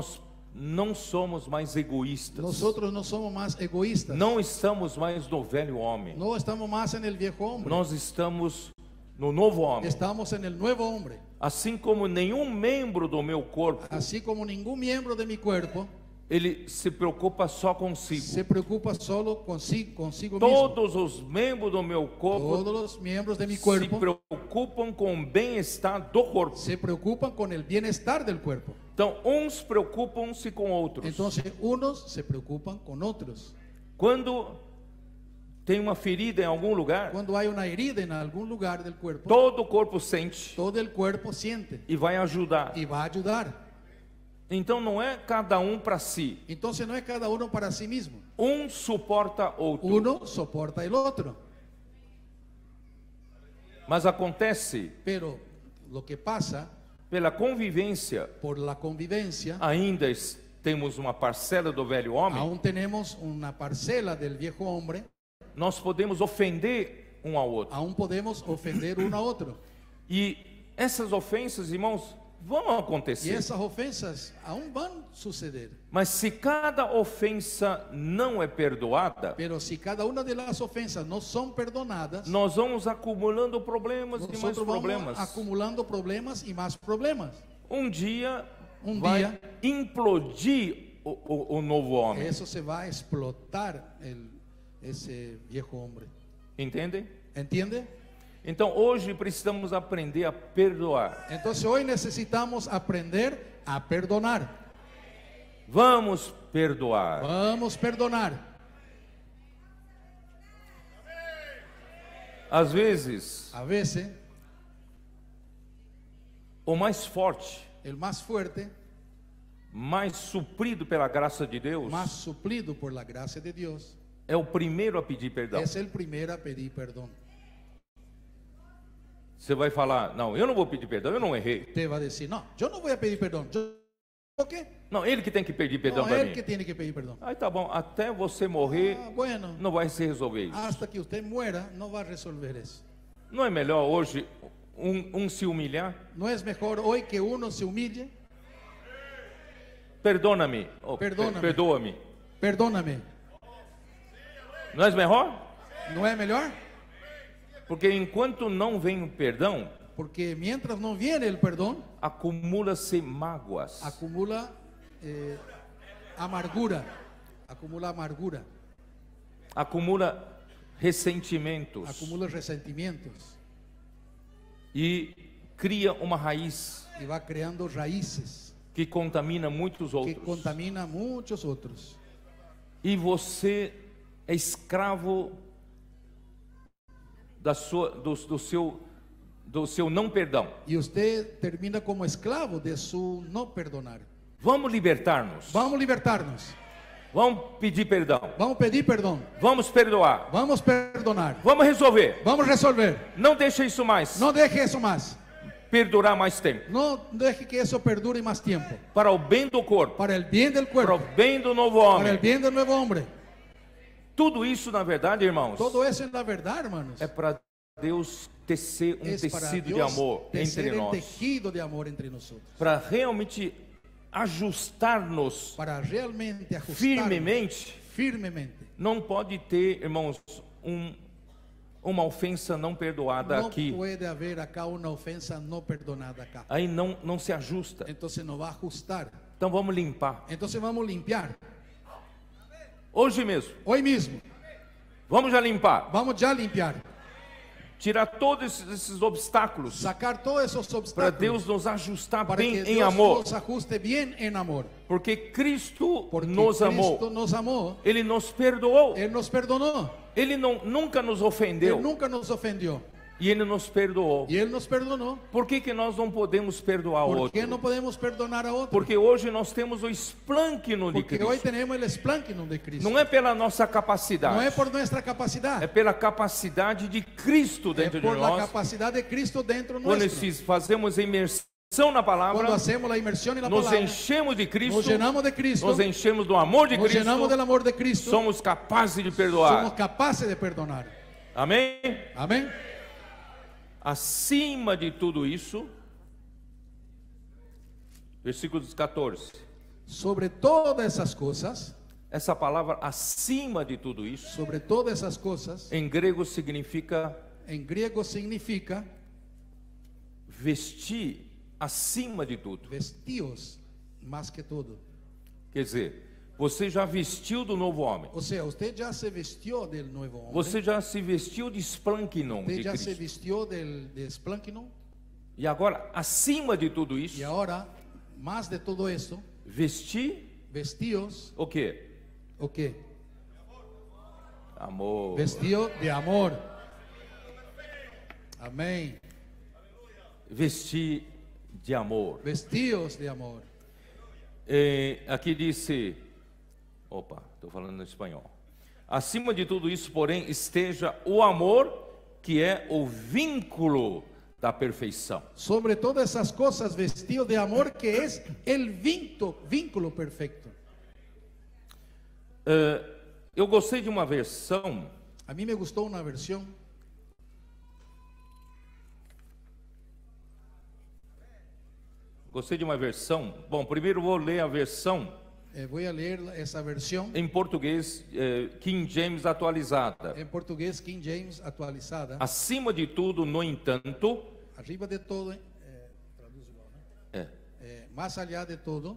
não somos mais egoístas. Nosotros no somos más egoístas. Não estamos mais no velho homem. No estamos más en el viejo hombre. Nós estamos no novo homem. Estamos en el nuevo hombre. Assim como nenhum membro do meu corpo, Así como ningún miembro de mi cuerpo ele se preocupa só consigo. se preocupa solo consigo mismo. Todos os membros do meu corpo Todos los miembros de mi se cuerpo preocupam com o bem-estar do corpo. se preocupan con el bienestar del cuerpo. Então, uns preocupam-se com outros. Entonces, unos se preocupan con otros. Quando tem uma ferida em algum lugar, Cuando hay una herida en algún lugar del cuerpo, todo o corpo sente todo el cuerpo siente e vai ajudar. y va a ayudar. Então, não é cada um para si. Entonces, no es cada uno para sí mismo. Um suporta outro. Uno soporta el otro. Mas acontece, Pero lo que pasa, pela convivência, por la convivencia, ainda temos uma parcela do velho homem, aún tenemos una parcela del viejo hombre, nós podemos ofender um ao outro. aún podemos ofender uno a otro. E essas ofensas, irmãos, vão Y acontecer. esas ofensas aún van a suceder. Mas se cada ofensa não é perdoada, Pero si cada una de las ofensas no son perdonadas, nós vamos acumulando problemas e mais nosotros vamos problemas. acumulando problemas y más problemas. Um dia Um dia, vai implodir o novo homem. eso se va a explotar ese viejo hombre. Entendem? ¿Entiende? Então hoje precisamos aprender a perdoar. Entonces hoy necesitamos aprender a perdonar. Vamos perdoar. Vamos a perdonar. Às vezes, A veces, o mais forte, el más fuerte, mais suprido pela graça de Deus, más suplido por la gracia de Dios, é o primeiro a pedir perdão. es el primero a pedir perdón. Você vai falar, não, eu não vou pedir perdão, eu não errei. Te va a decir, no, yo no voy a pedir perdón. ¿Por qué? Não, ele que tem que pedir perdão No, para él mí. que tiene que pedir perdón. Aí tá bom, até você morrer, Bueno, não vai se resolver isso. hasta que usted muera, no va a resolver eso. Não é melhor hoje se humilhar? ¿No es mejor hoy que uno se humille? Perdona-me. Perdona-me. Perdoa-me. Perdóname. Não é melhor? ¿No es mejor? Porque enquanto não vem o perdão, Porque mientras no viene el perdón, acumula-se mágoas. acumula amargura. Acumula amargura. Acumula ressentimentos. Acumula resentimientos. E cria uma raiz Y va creando raíces que contamina muitos que outros. contamina a muchos otros. E você é escravo do seu não perdão. Y usted termina como esclavo de su no perdonar. Vamos libertar-nos. Vamos a libertarnos. Vamos pedir perdão. Vamos a pedir perdón. Vamos perdoar. Vamos a perdonar. Vamos resolver. Vamos a resolver. Não deixe isso mais No deje eso más. perdurar mais tempo. No deje que eso perdure más tiempo. Para o bem do corpo, Para el bien del para o cuerpo. bem do novo Para el homem. bien del nuevo hombre. Tudo isso, na verdade, irmãos, Todo eso es la verdad, hermanos. é para Deus tecer Es para tecido de Dios amor tecer entre el nós. tejido de amor entre nosotros. Para realmente ajustar-nos Para realmente ajustar firmemente. Não pode ter, irmãos, uma ofensa não perdoada No aqui. puede haber acá una ofensa no perdonada acá. Aí não se ajusta. Entonces no va a ajustar. Então vamos limpar. Entonces vamos a limpiar. Hoje mesmo. Hoy mismo. Vamos já limpar. Vamos ya a limpiar. Tirar todos esses obstáculos. Sacar todos esos Para obstáculos. Deus nos ajustar Para bem que em Dios amor. nos ajuste bien en amor. Porque Cristo Porque nos Cristo amou. nos amó. Ele nos perdoou. Él nos perdonó. Ele nunca nos ofendeu. Él nunca nos ofendió. E Ele nos perdoou. Y Él nos perdonó. Por que nós não podemos perdoar o ¿Por qué outro? no podemos perdonar a otro? Porque hoje nós temos o esplâncino de Porque hoy Cristo. tenemos el esplánquino de Cristo. Não é pela nossa No capacidade. es por nuestra capacidad. É pela capacidade de Cristo Es dentro de por la nós. capacidad de Cristo dentro Quando nuestro. fazemos a imersão na palavra, Cuando hacemos la inmersión en la nos palabra, enchemos de Cristo, nos llenamos de Cristo, nos enchemos do amor de nos llenamos del Cristo, amor de Cristo, somos capazes de somos perdoar. capaces de perdonar. Amém? Amén. Acima de tudo isso, versículo 14. sobre todas essas coisas, essa palavra acima de tudo isso, sobre todas essas coisas, em grego significa em grego significa vestir acima de tudo. vestidos más que todo. Quer dizer, você já vestiu do novo homem. O sea, usted ya se vistió del nuevo hombre. Você já se vestiu de Splankinon Usted de ya se Cristo. vistió de Splankinon. E agora, acima de tudo isso, Y ahora, más de todo eso, vestir vestidos, o quê? ¿o qué? Amor. Vestido de amor. Amén. Vestir de amor. Vestidos de amor. Aqui disse, opa, estou falando em espanhol. Acima de tudo isso, porém, esteja o amor, que é o vínculo da perfeição. Sobre todas esas cosas, vestido de amor, que es el vínculo perfecto. Eu gostei de uma versão, A mí me gustó una versión. Bom, primeiro vou ler a versão Voy a leer esa versión em português, King James atualizada. en portugués, King James actualizada. Acima de tudo, no entanto, Arriba de todo, más allá de todo,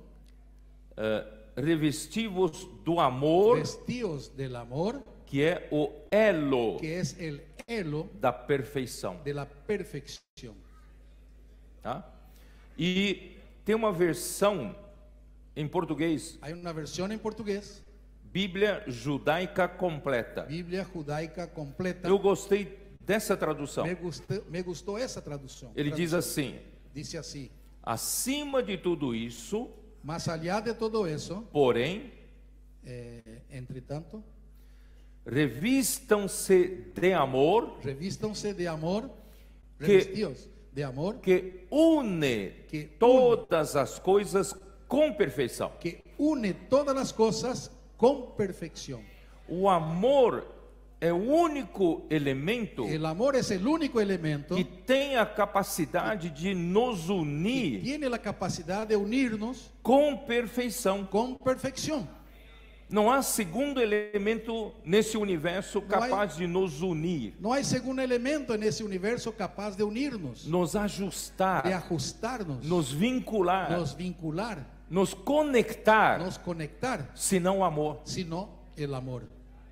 revestivos do amor, vestidos del amor, que é o elo que es el elo da perfeição. de la perfección. Tá? E tem uma versão em português, Hay una versión en portugués, Bíblia Judaica Completa. Biblia judaica completa. Eu gostei dessa tradução. Me gustó esa traducción. Ele diz assim: Dice así: acima de tudo isso, más allá de todo eso, porém, entre tanto, revistam-se de amor revístanse de amor, Que- revestidos de amor, que une Que todas as coisas com perfeição. que une todas las cosas con perfección. O amor é o único elemento El amor es el único elemento que tem a capacidade de nos que unir tiene la capacidad de unirnos com perfeição. con perfección. Não há segundo elemento nesse universo capaz de nos unir, No hay segundo elemento en ese universo capaz de unirnos, nos de ajustar, ajustarnos, nos vincular, nos vincular, nos conectar, nos conectar, senão o amor. sino el amor.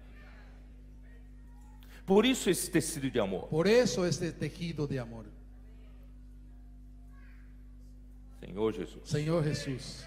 Por isso esse tecido de amor. Por eso este tejido de amor. Senhor Jesus. Señor Jesús.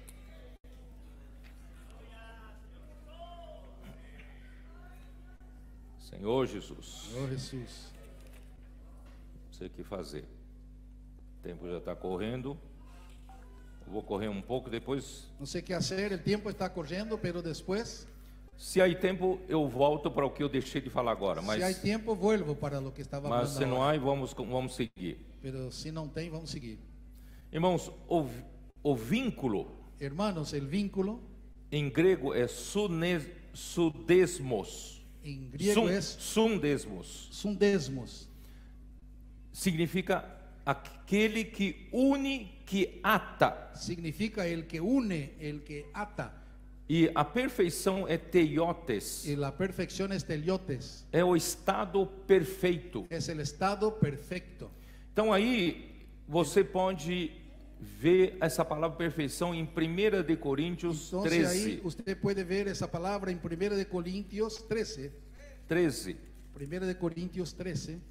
Senhor Jesus. Señor Jesús. Não sei o que fazer. O tempo já está correndo. Eu vou correr um pouco depois. No sé qué hacer, el tiempo está corriendo, pero después, Se há tempo, eu volto para o que eu deixei de falar agora. si hay tiempo, vuelvo para lo que estaba Mas se hablando não ahora. há, vamos seguir. Pero si no tem, vamos seguir. Irmãos, o vínculo Hermanos, el vínculo em grego é sudesmos. en griego es Sundesmos. sundesmos. Significa aquele que une, que ata. Significa el que une, el que ata. E a perfeição é teiotes. Y la perfección es teliotes. É o estado perfeito. Es el estado perfecto. Então aí você pode ver essa palavra perfeição em 1 de Coríntios Entonces ahí 13. usted puede ver esa palabra en 1 de Corintios 13. 13. 1 de Corintios 13,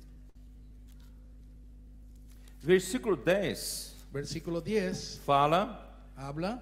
Versículo 10 versículo 10, fala: habla: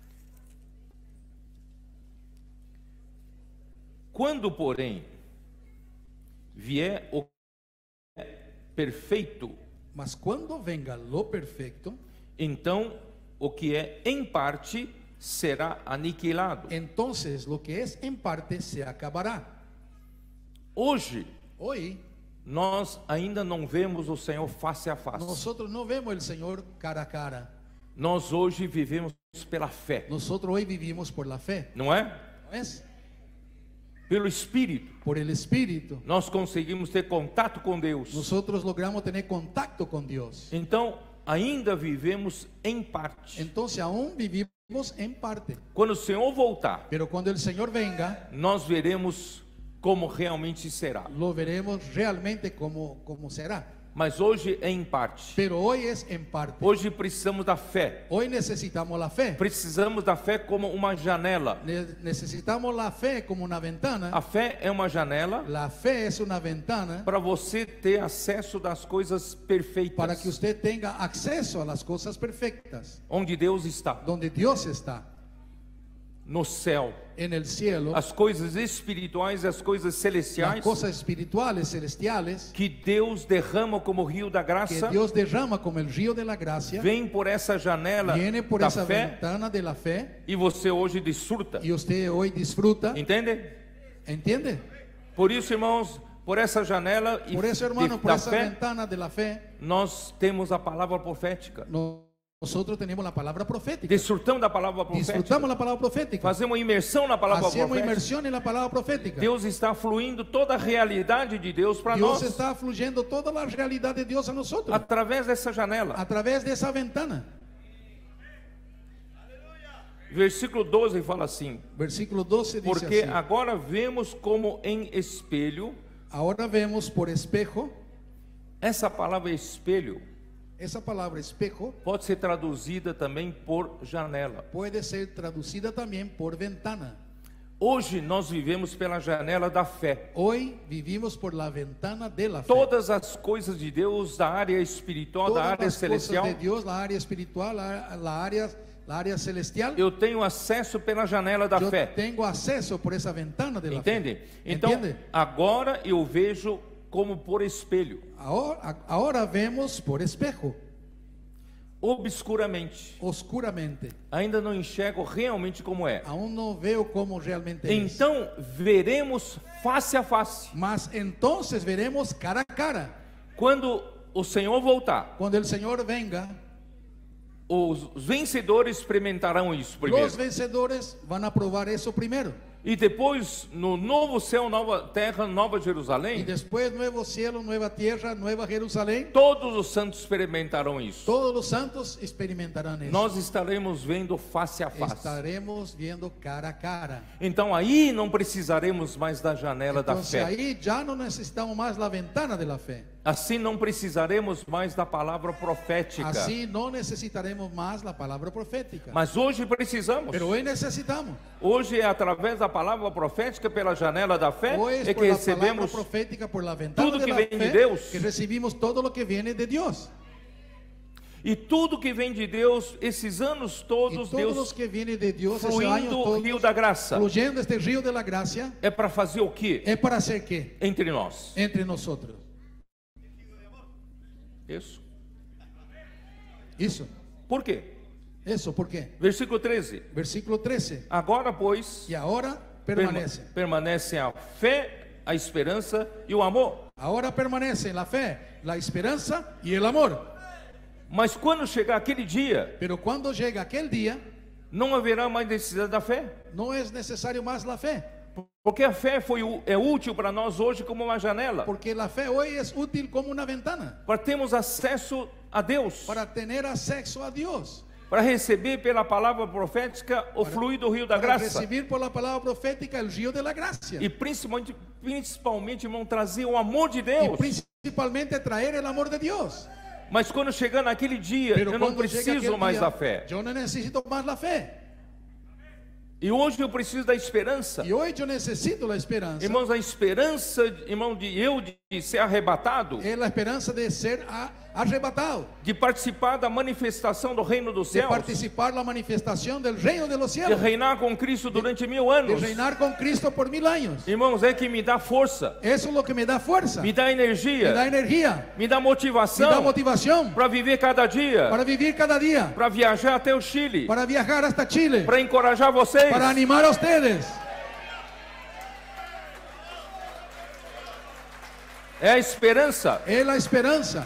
quando, porém, vier o perfeito, mas cuando venga lo perfecto, então o que é em parte será aniquilado. entonces lo que es en parte se acabará. Hoje Hoy nós ainda não vemos o Senhor face a face. nosotros no vemos el Señor cara a cara. Nós hoje vivemos pela fé, Nosotros hoy vivimos por la fe, não é? ¿no es? Pelo Espírito. Por el Nós conseguimos ter contato com Deus. Nosotros logramos tener contacto con Dios. Então, ainda vivemos em parte. Entonces aún vivimos en parte. Quando o Senhor voltar, Pero cuando el Señor venga, nós veremos como realmente será. lo veremos realmente como será. Mas hoje é em parte. Pero hoy es en parte. Hoje precisamos da fé. Hoy necesitamos la fe. Precisamos da fé como uma janela. Necesitamos la fe como una ventana. A fé é uma janela La fe es una ventana para você ter acesso das coisas perfeitas. para que usted tenga acceso a las cosas perfectas, Onde Deus está, donde Dios está, no céu. en el cielo, As coisas espirituais e as coisas las celestiais cosas espirituales, celestiales, que Deus derrama como rio da que graça, Dios derrama como el río de la gracia, vem por essa janela viene por da esa fé ventana de la fe e você hoje desfruta. y usted hoy disfruta. Entende? ¿Entiende? Por isso, irmãos, por essa janela e Por eso, hermano, por da esa fé, ventana de la fe, nós temos a palavra profética. nosotros tenemos la palabra profética. Desfrutamos da palavra profética. Disfrutamos la palabra profética. Fazemos imersão na palavra Hacemos profética. inmersión en la palabra profética. Deus está fluindo toda a realidade de Deus para Dios nós está fluyendo toda la realidad de Dios a nosotros através dessa janela. a través de esa ventana. Versículo 12 fala assim: Versículo 12 dice porque así: agora vemos como em espelho. ahora vemos por espejo. Essa palavra espelho Esa palabra espejo pode ser traduzida também por janela. puede ser traducida también por ventana. Hoje nós vivemos pela janela da fé. Hoy vivimos por la ventana de la fe. Todas as coisas de Deus, da área espiritual, da Todas área las celestial, cosas de Dios, la área espiritual, la área celestial, eu tenho acesso pela janela da yo fé. tengo acceso por esa ventana de la Entende? fe. Então, ¿Entiende? agora eu vejo como por espelho, Ahora vemos por espejo, obscuramente. oscuramente. Ainda não enxergo realmente como é. Aún no veo como realmente es. Então, veremos face a face. Mas entonces veremos cara a cara. Quando o Senhor voltar, Cuando el Señor venga, os vencedores experimentarão isso primeiro. los vencedores van a probar eso primero. E depois, no novo céu, nova terra, nova Y Jerusalém, después nuevo cielo, nueva tierra, nueva Jerusalén. todos os santos experimentarão isso. Todos los santos experimentarán eso. Nós estaremos vendo face a face. Estaremos viendo cara a cara. Então aí não precisaremos mais da janela da Entonces fé. ahí ya no necesitamos más la ventana de la fe. Assim não precisaremos mais da palavra profética. Así no necesitaremos más la palabra profética. Mas hoje precisamos. Pero hoy necesitamos. Hoje é através da palavra profética pela janela da fé Hoy es é que por la palabra recebemos profética, por la ventana tudo de que la vem de fe, Deus. que recibimos todo lo que viene de Dios. e tudo que vem de Deus, esses anos Y todos, todos los Deus que vienen de Dios, ese año fluindo o rio todos, da graça. fluyendo este río de la gracia, É para fazer o quê? es para hacer qué? Entre nós. Entre nosotros. Isso. Eso. Por quê? Eso, ¿por qué? Versículo 13. Versículo 13. Agora, pois, Y ahora permanece. permanecem a fé, a esperança e o amor. Ahora permanece la fe, la esperanza y el amor. Mas quando chegar aquele dia, Pero cuando llega aquel día, não haverá mais necessidade da fé. no es necesario más la fe. Porque a fé é útil para nós hoje como uma janela. Porque la fe hoy es útil como una ventana. Para termos acesso a Deus. Para tener acceso a Dios. Para receber pela palavra profética o fluir do rio da Para graça. recibir por la palabra profética el río de la gracia. E principalmente, irmão, trazer o amor de Y Deus. principalmente traer el amor de Dios. Mas quando chegar naquele dia, Pero eu não cuando llega preciso aquel mais día, da fé. yo no necesito más la fe. E hoje eu preciso da esperança. Y hoy yo necesito la esperanza. Irmãos, a esperança, irmão, de ser arrebatado, Es la esperanza de ser arrebatado. de participar da manifestação do reino dos De céus, participar la manifestación del reino de los de cielos. reinar com Cristo durante 1000 De anos. reinar con Cristo por 1000 años. Irmãos, é que me dá força, Eso es lo que me da fuerza. me dá Me da energia, energía. me dá Me da motivação motivación. para viver cada dia, Para vivir cada día. para viajar até o Chile, Para viajar hasta Chile. para encorajar vocês. Para animar a ustedes. É a esperança. Es la esperanza.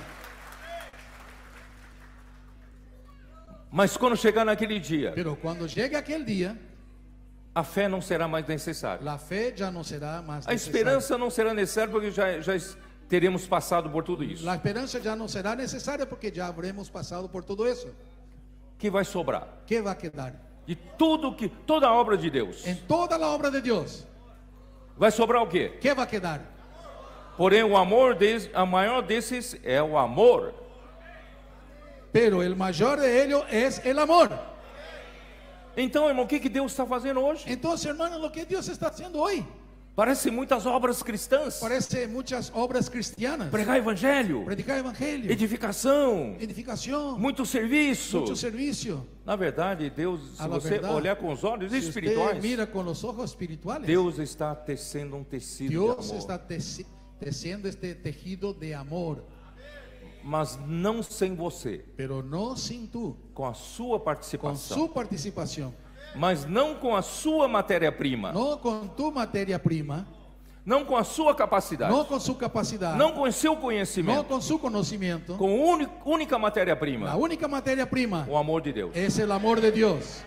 Mas quando chegar naquele dia, Pero cuando llegue aquel día, a fé não será mais necessária. la fe ya no será más A necesaria. esperança não será necessária porque teremos passado por tudo isso. La esperanza ya no será necesaria porque ya habremos pasado por todo eso. Que vai sobrar? ¿Qué va a quedar? De toda a obra de Deus. En toda la obra de Dios, Vai sobrar o quê? ¿qué va a quedar? Porém, a maior desses é o amor. Pero el mayor de ellos es el amor. Então, irmão, o que Deus está fazendo hoje? Entonces, hermano, lo que Dios está haciendo hoy Parece muitas obras cristãs. parece muchas obras cristianas. Pregar evangelho, Predicar evangelio, edificação, edificación, muito serviço. mucho servicio. Na verdade, Deus, se A la você verdad, olhar com os olhos Si usted espirituais, mira con los ojos espirituales, Deus está tecendo um tecido Dios de amor. está tejiendo este tejido de amor, Mas não sem você, pero no sin tú, com a sua con participação. su participación, Mas não com a sua matéria-prima, no con tu materia prima, não com a sua capacidade, no con su capacidad, não com o seu no conhecimento, con su conocimiento. com a única matéria-prima, La única materia prima o amor de Deus. es el amor de Dios.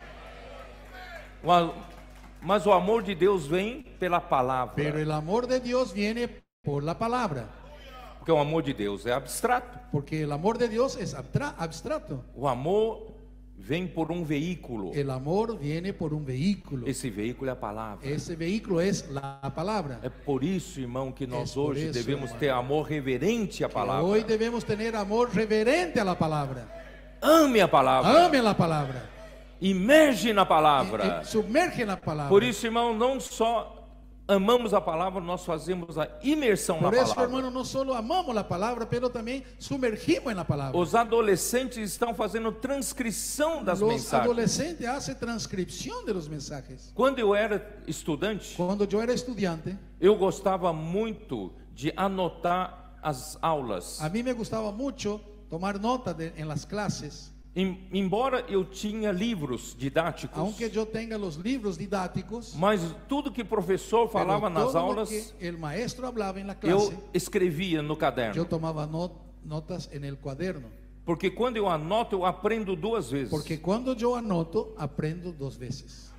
Mas o amor de Deus vem pela palavra, Pero el amor de Dios viene por la palabra, porque o amor de Deus é abstrato. porque el amor de Dios es abstrato. O amor vem por um veículo. El amor viene por un vehículo. Esse veículo é a palavra. Ese vehículo es la palabra. É por isso, irmão, que nós por hoje isso, devemos irmão, ter amor reverente à palavra. Hoy debemos tener amor reverente a la palabra. Ame a palavra. Ame la palabra. Imerge na palavra. Submerge la palabra. Por isso, irmão, não só amamos a palavra, nós fazemos a imersão na Por eso, palavra. hermano, no solo amamos la palabra, pero también sumergimos en la palabra. Os adolescentes estão fazendo transcrição das Los mensagens. adolescentes hacen transcripción de los mensajes. Quando eu era estudante, Cuando yo era estudiante, eu gostava muito de anotar as aulas. a mí me gustaba mucho tomar nota en las clases. Embora eu tinha livros didáticos, Aunque yo tenga los libros didácticos, mas tudo que o professor pero falava nas todo lo aulas, que el maestro hablaba en la eu clase, escrevia no yo caderno. tomaba notas en el cuaderno. Porque quando eu anoto, eu aprendo duas vezes. Porque cuando yo anoto, aprendo dos veces.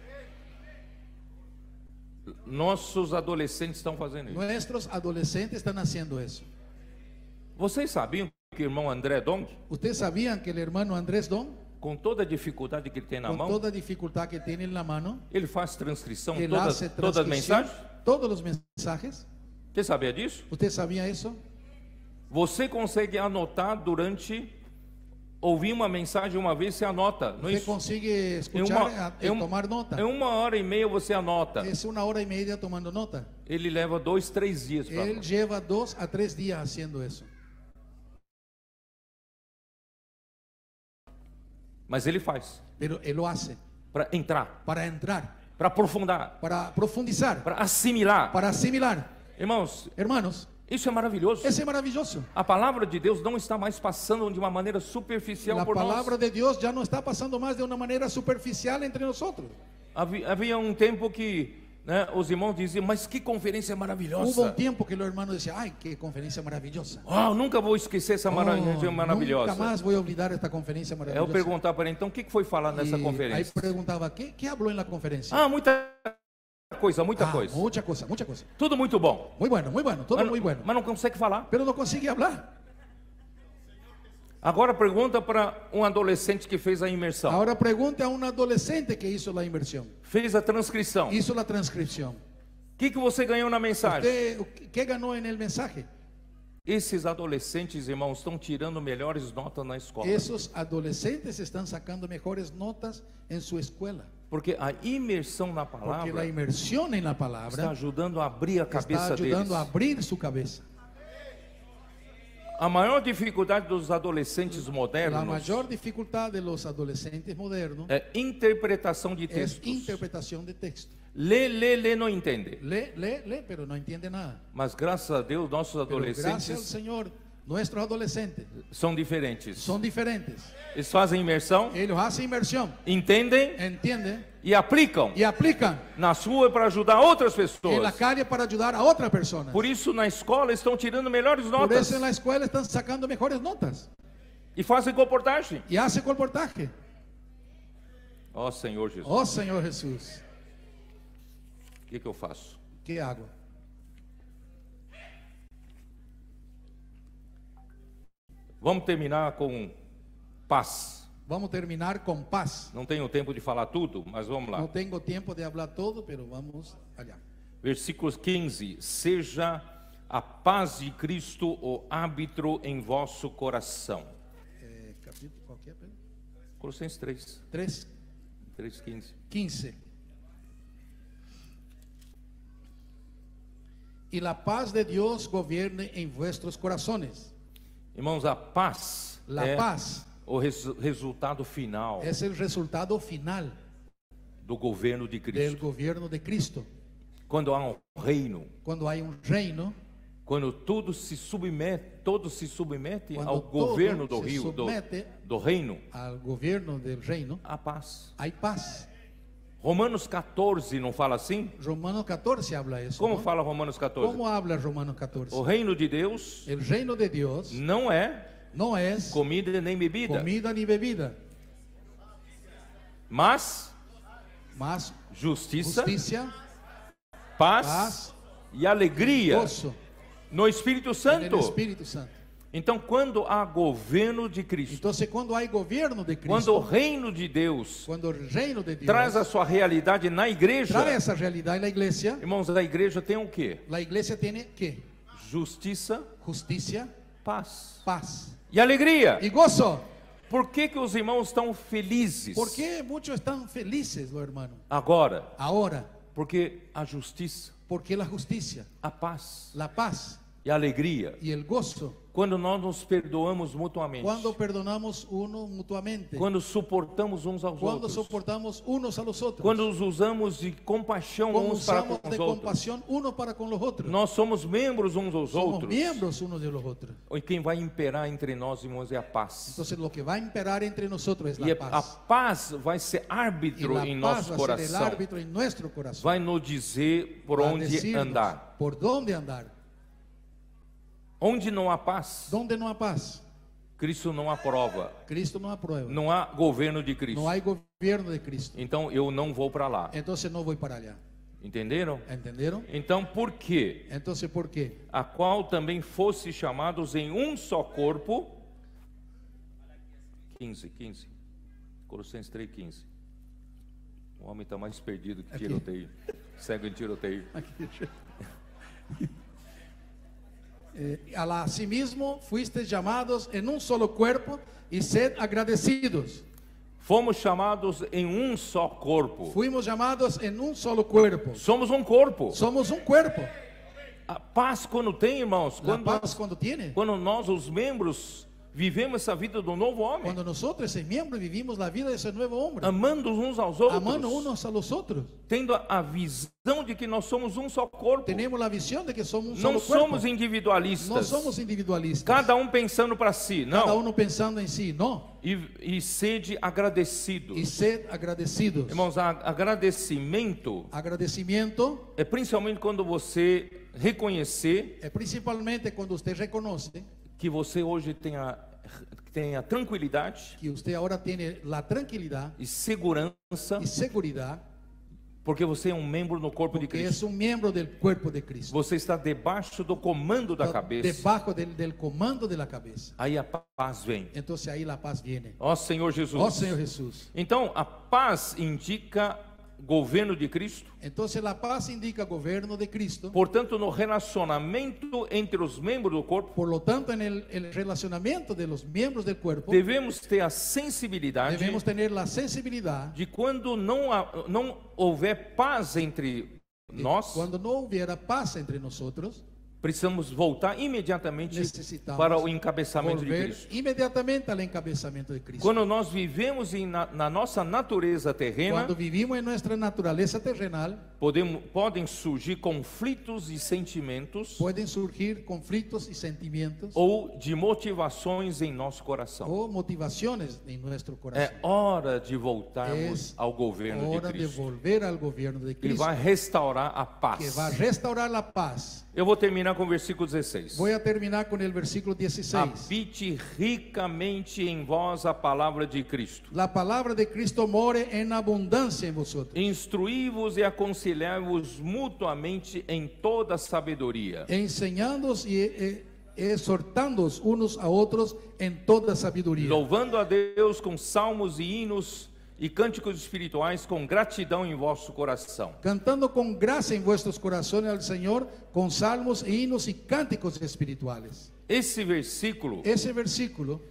Nossos adolescentes estão fazendo isso. Nuestros adolescentes están haciendo eso. Vocês sabiam que o irmão André Dong, ¿Ustedes sabían que el hermano Andrés Don, com toda a dificuldade que ele tem na con mão, toda dificultad que tiene en la mano, ele faz transcrição él todas hace todas as transcripción, mensagens? todos los mensajes? Você sabia disso? ¿Usted sabía eso? Você consegue anotar durante ouvir uma mensagem uma vez, você anota, não é Usted isso? consigue escuchar y tomar nota. Em 1h30 você anota. Es 1 hora y media tomando nota. Ele leva 2, 3 dias para Él lleva 2 a 3 días haciendo eso. Mas ele faz Pero él lo hace para entrar, para entrar, para aprofundar, para profundizar, para assimilar. para asimilar. Irmãos, Hermanos, isso é maravilhoso. ese es maravilloso. A palavra de Deus não está mais passando de uma maneira superficial La por palabra nós. de Dios ya no está pasando más de una manera superficial entre nosotros. Havia um tempo que, né, os irmãos diziam, mas que conferência Hubo un maravilhosa. tiempo que los hermanos decían, ay, qué conferencia maravillosa. Nunca vou esquecer essa conferência Nunca maravilhosa. más voy a olvidar esta conferencia Eu maravillosa. perguntava para ele, então o que foi falar nessa Y ahí conferência? preguntaba, ¿qué habló en la conferencia? Muita coisa, muita coisa. Mucha cosa, mucha cosa. Tudo muito bom. Muy bueno, todo muy bueno. Mas não consegue falar. Pero no consigue hablar. Agora pergunta para um adolescente que fez a imersão. Ahora pregunte a un adolescente que hizo la inversión, Fez a transcrição. hizo la transcripción. O que você ganhou na mensagem? ¿Usted qué ganó en el mensaje? Esses adolescentes, irmãos, estão tirando melhores notas na escola. Esos adolescentes están sacando mejores notas en su escuela. Porque a imersão na Porque palavra la inmersión en la está palabra ajudando a abrir a está cabeça ayudando a deles. abrir su cabeza. A maior dificuldade dos adolescentes La modernos mayor dificultad de los adolescentes modernos é interpretação de es textos. interpretación de texto. Lê, não entende. Lee, pero no entiende nada. Mas graças a Deus, nossos Pero gracias al adolescentes Señor, nuestros adolescentes são diferentes. son diferentes. Eles fazem imersão, Ellos hacen inversión, entendem entienden e aplicam y aplican na sua para ajudar outras en la pessoas. calle para ayudar a otra persona. Por isso, na escola, estão tirando melhores Por notas eso en la escuela están sacando mejores notas e fazem comportagem. y hacen colportaje. Ó Senhor Jesus, Oh Señor Jesús, o que eu faço? ¿qué hago? Vamos terminar com paz. Vamos terminar com paz. Não tenho tempo de falar tudo, mas vamos lá. No tengo tiempo de hablar todo, pero vamos allá. Versículo 15: seja a paz de Cristo o árbitro em vosso coração. Capítulo qual que é? Colossenses 3, 15. 15. Y la paz de Dios gobierne en vuestros corazones. Irmãos, a paz La é paz o resultado final es el resultado final do governo de del Cristo. gobierno de Cristo. Quando há um reino, Cuando hay un reino, quando todos se submetem Quando ao todo governo do se rio, submete do reino, al gobierno del reino, há paz. hay paz. Romanos 14 não fala assim? Romanos 14 habla eso. Como ¿no? fala Romanos 14? ¿Cómo habla Romanos 14? O reino de Deus El reino de Dios não é no es comida nem bebida, comida ni bebida, mas mas justiça, justicia, paz, paz e alegria gozo no Espírito en el Santo. Espíritu Santo. Então, quando há governo de Cristo, Entonces, cuando hay gobierno de quando o Cristo, reino de Deus cuando el reino de Dios traz a sua realidade na igreja, trae esa realidad en la iglesia igreja tem o quê? la iglesia tiene ¿qué? Justiça, Justicia, paz paz e alegria. y gozo. Por que os irmãos estão felizes ¿Por qué muchos están felices, los hermanos? agora? Ahora, Porque a justiça, porque la justicia, a paz la paz e a alegria, y el gozo, quando nós nos perdoamos mutuamente, cuando perdonamos uno mutuamente, quando suportamos uns aos cuando outros, soportamos unos a los otros, quando nos usamos de compaixão cuando uns para com usamos os de outros, compasión uno para con los otros, nós somos membros uns dos somos outros. miembros unos de los otros. E quem vai imperar entre nós, irmãos, é a paz. Entonces lo que va a imperar entre nosotros es E la a paz. paz vai ser Y árbitro la em paz nosso va a ser el coração. árbitro en nuestro corazón. Vai nos dizer por Va a onde decirnos andar. por dónde andar. Onde não há paz, Donde no hay paz, Cristo não aprova. Cristo no aprueba. Não há governo de Cristo. No hay gobierno de Cristo. Então eu não vou para lá. Entonces no voy para allá. Entenderam? ¿Entendieron? Então por quê? Entonces, ¿por qué? A qual também fosse chamados em um só corpo. 15. Colossenses 3:15. O homem está mais perdido que Aqui. tiroteio. Cego em tiroteio. Asimismo fuisteis llamados en un solo cuerpo y sed agradecidos. Fomos chamados em um só corpo. Fuimos llamados en un solo cuerpo. Somos um corpo. Somos un cuerpo. A paz quando tem, irmãos, La paz cuando tiene. quando nós, os membros, vivemos essa vida do novo homem, Cuando nosotros, ese miembro, vivimos la vida de ese nuevo hombre. amando uns aos outros, Amando unos a los otros. tendo a visão de que nós somos um só corpo. Tenemos la visión de que somos un Não solo cuerpo. somos individualistas. No somos individualistas. Cada um pensando para si, Cada não. uno pensando en sí. No. E sede agradecidos. Y sed agradecidos. Irmãos, agradecimento Agradecimiento é principalmente quando você reconhecer es principalmente cuando usted reconoce que você hoje tem a tranquilidade que usted ahora tiene la tranquilidad e segurança, y seguridad porque você é um membro no corpo de que Cristo. es un miembro del cuerpo de Cristo. Você está debaixo do comando da cabeça. Debajo del comando de la cabeza. Aí a paz vem. Entonces ahí la paz viene. Ó Senhor Jesus. Oh Señor Jesús. Então, a paz indica governo de Cristo. Entonces la paz indica gobierno de Cristo. Portanto, no relacionamento entre os membros do corpo, Por lo tanto, en el relacionamiento de los miembros del cuerpo, devemos ter a sensibilidade debemos tener la sensibilidad de quando não houver paz entre nós, cuando no hubiera paz entre nosotros, precisamos voltar imediatamente necesitamos para o encabeçamento de volver Cristo. inmediatamente al encabezamiento de Cristo. Quando nós vivemos na nossa natureza terrena, Cuando vivimos en nuestra naturaleza terrenal, podem surgir conflitos e sentimentos pueden surgir conflictos y sentimientos ou de motivações em nosso coração. o motivaciones en nuestro É corazón. hora de voltarmos Es ao governo de hora de Cristo. volver al gobierno de Ele Cristo, vai restaurar a que va a paz. restaurar la paz. Eu vou terminar com o versículo 16. Voy a terminar con el versículo 16. Habite ricamente em vós a palavra de Cristo. La palabra de Cristo more en abundancia en vosotros, Instruí-vos e aconselhai-vos mutuamente em toda sabedoria. enseñándoos y exhortándoos unos a otros en toda sabiduría, louvando a Deus com salmos e hinos e cânticos espirituais com gratidão em vosso coração. cantando con gracia en vuestros corazones al Señor, con salmos, hinos y cánticos espirituales. Esse versículo, Ese versículo,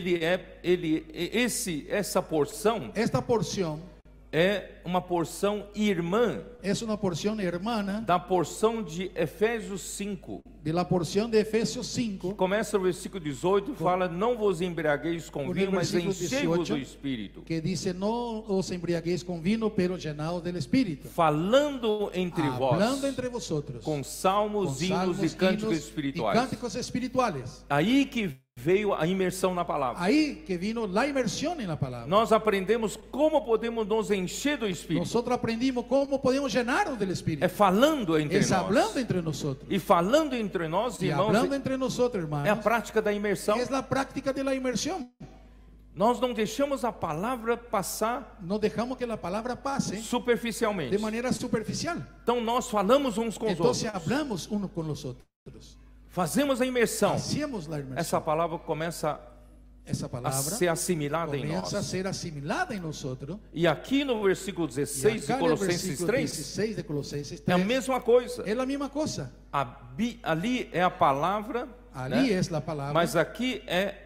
essa porção esta porción, é uma porção irmã es una porción hermana da porção de Efésios 5. de la porción de Efesios 5, Começa o versículo 18, fala: não vos embriagueis com Com vinho, o mas versículo enchei-vos 18, do Espírito, que dice: no os embriaguéis con vino, pero llenaos del Espíritu, falando entre hablando vós entre vosotros com salmos, con hinos e salmos, cânticos hinos y espirituais. cánticos espirituales. Aí que veio a imersão na palavra. Ahí que vino la inmersión en la palabra. Nós aprendemos como podemos nos encher do Espírito. Nosotros aprendimos cómo podemos llenarnos del Espíritu. É falando entre Es hablando nós. entre nosotros. E falando entre nós, Y irmãos, hablando entre nosotros, é a hermanos, prática da imersão. es la práctica de la inmersión. Nós não deixamos a palavra passar No dejamos que la palabra pase superficialmente. de manera superficial. Então nós falamos uns com os Entonces outros. hablamos uno con los otros. Fazemos a imersão. Hacemos la inmersión. Essa palavra começa Esa a palabra ser assimilada em comienza a nós. ser asimilada en nosotros. E aqui no versículo Y 16 de acá en el Colossenses versículo 3, 16 de Colosenses é a 3, mesma coisa. es la misma cosa. Ali é a palavra, Ali né? es la palabra. Mas aqui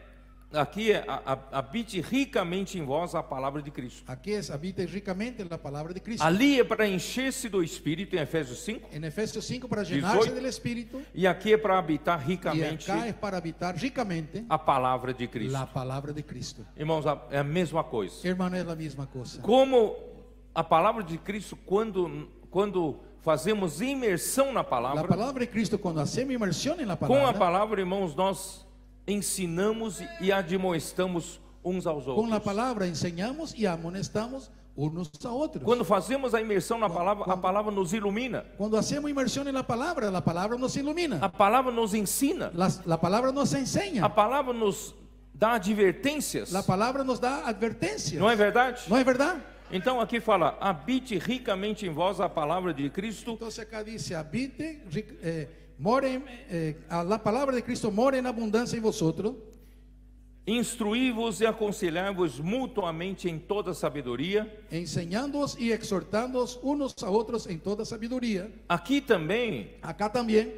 habite ricamente em vós a palavra de Cristo. Aquí es: habite ricamente la palabra de Cristo. Ali é para encher-se do Espírito, em Efésios 5. En Efesios 5 para llenarse 18. del Espíritu. E aqui é para habitar Y ricamente acá es para habitar ricamente a palavra de Cristo. la palabra de Cristo. Irmãos, é a mesma coisa. Hermano, es la misma cosa. Como a palavra de Cristo, quando fazemos imersão na La palavra, palabra de Cristo, cuando hacemos inmersión en la com a palabra, palavra, irmãos, nós ensinamos e admoestamos uns aos con la outros. palabra enseñamos y amonestamos unos a otros. Quando fazemos a imersão na palavra, a palavra nos ilumina, Cuando hacemos inmersión en la palabra nos ilumina. a palavra nos ensina, La palabra nos a enseña. palavra nos dá advertências. La palabra nos da advertencias. Não é verdade? ¿No es verdad? Então aqui fala: habite ricamente em vós a palavra de Cristo, Entonces acá dice: habite, la palabra de Cristo more en abundancia en vosotros, instruí-vos e aconselhai-vos mutuamente em toda sabedoria. enseñándoos y exhortándoos unos a otros en toda sabiduría. Aqui também, Acá también,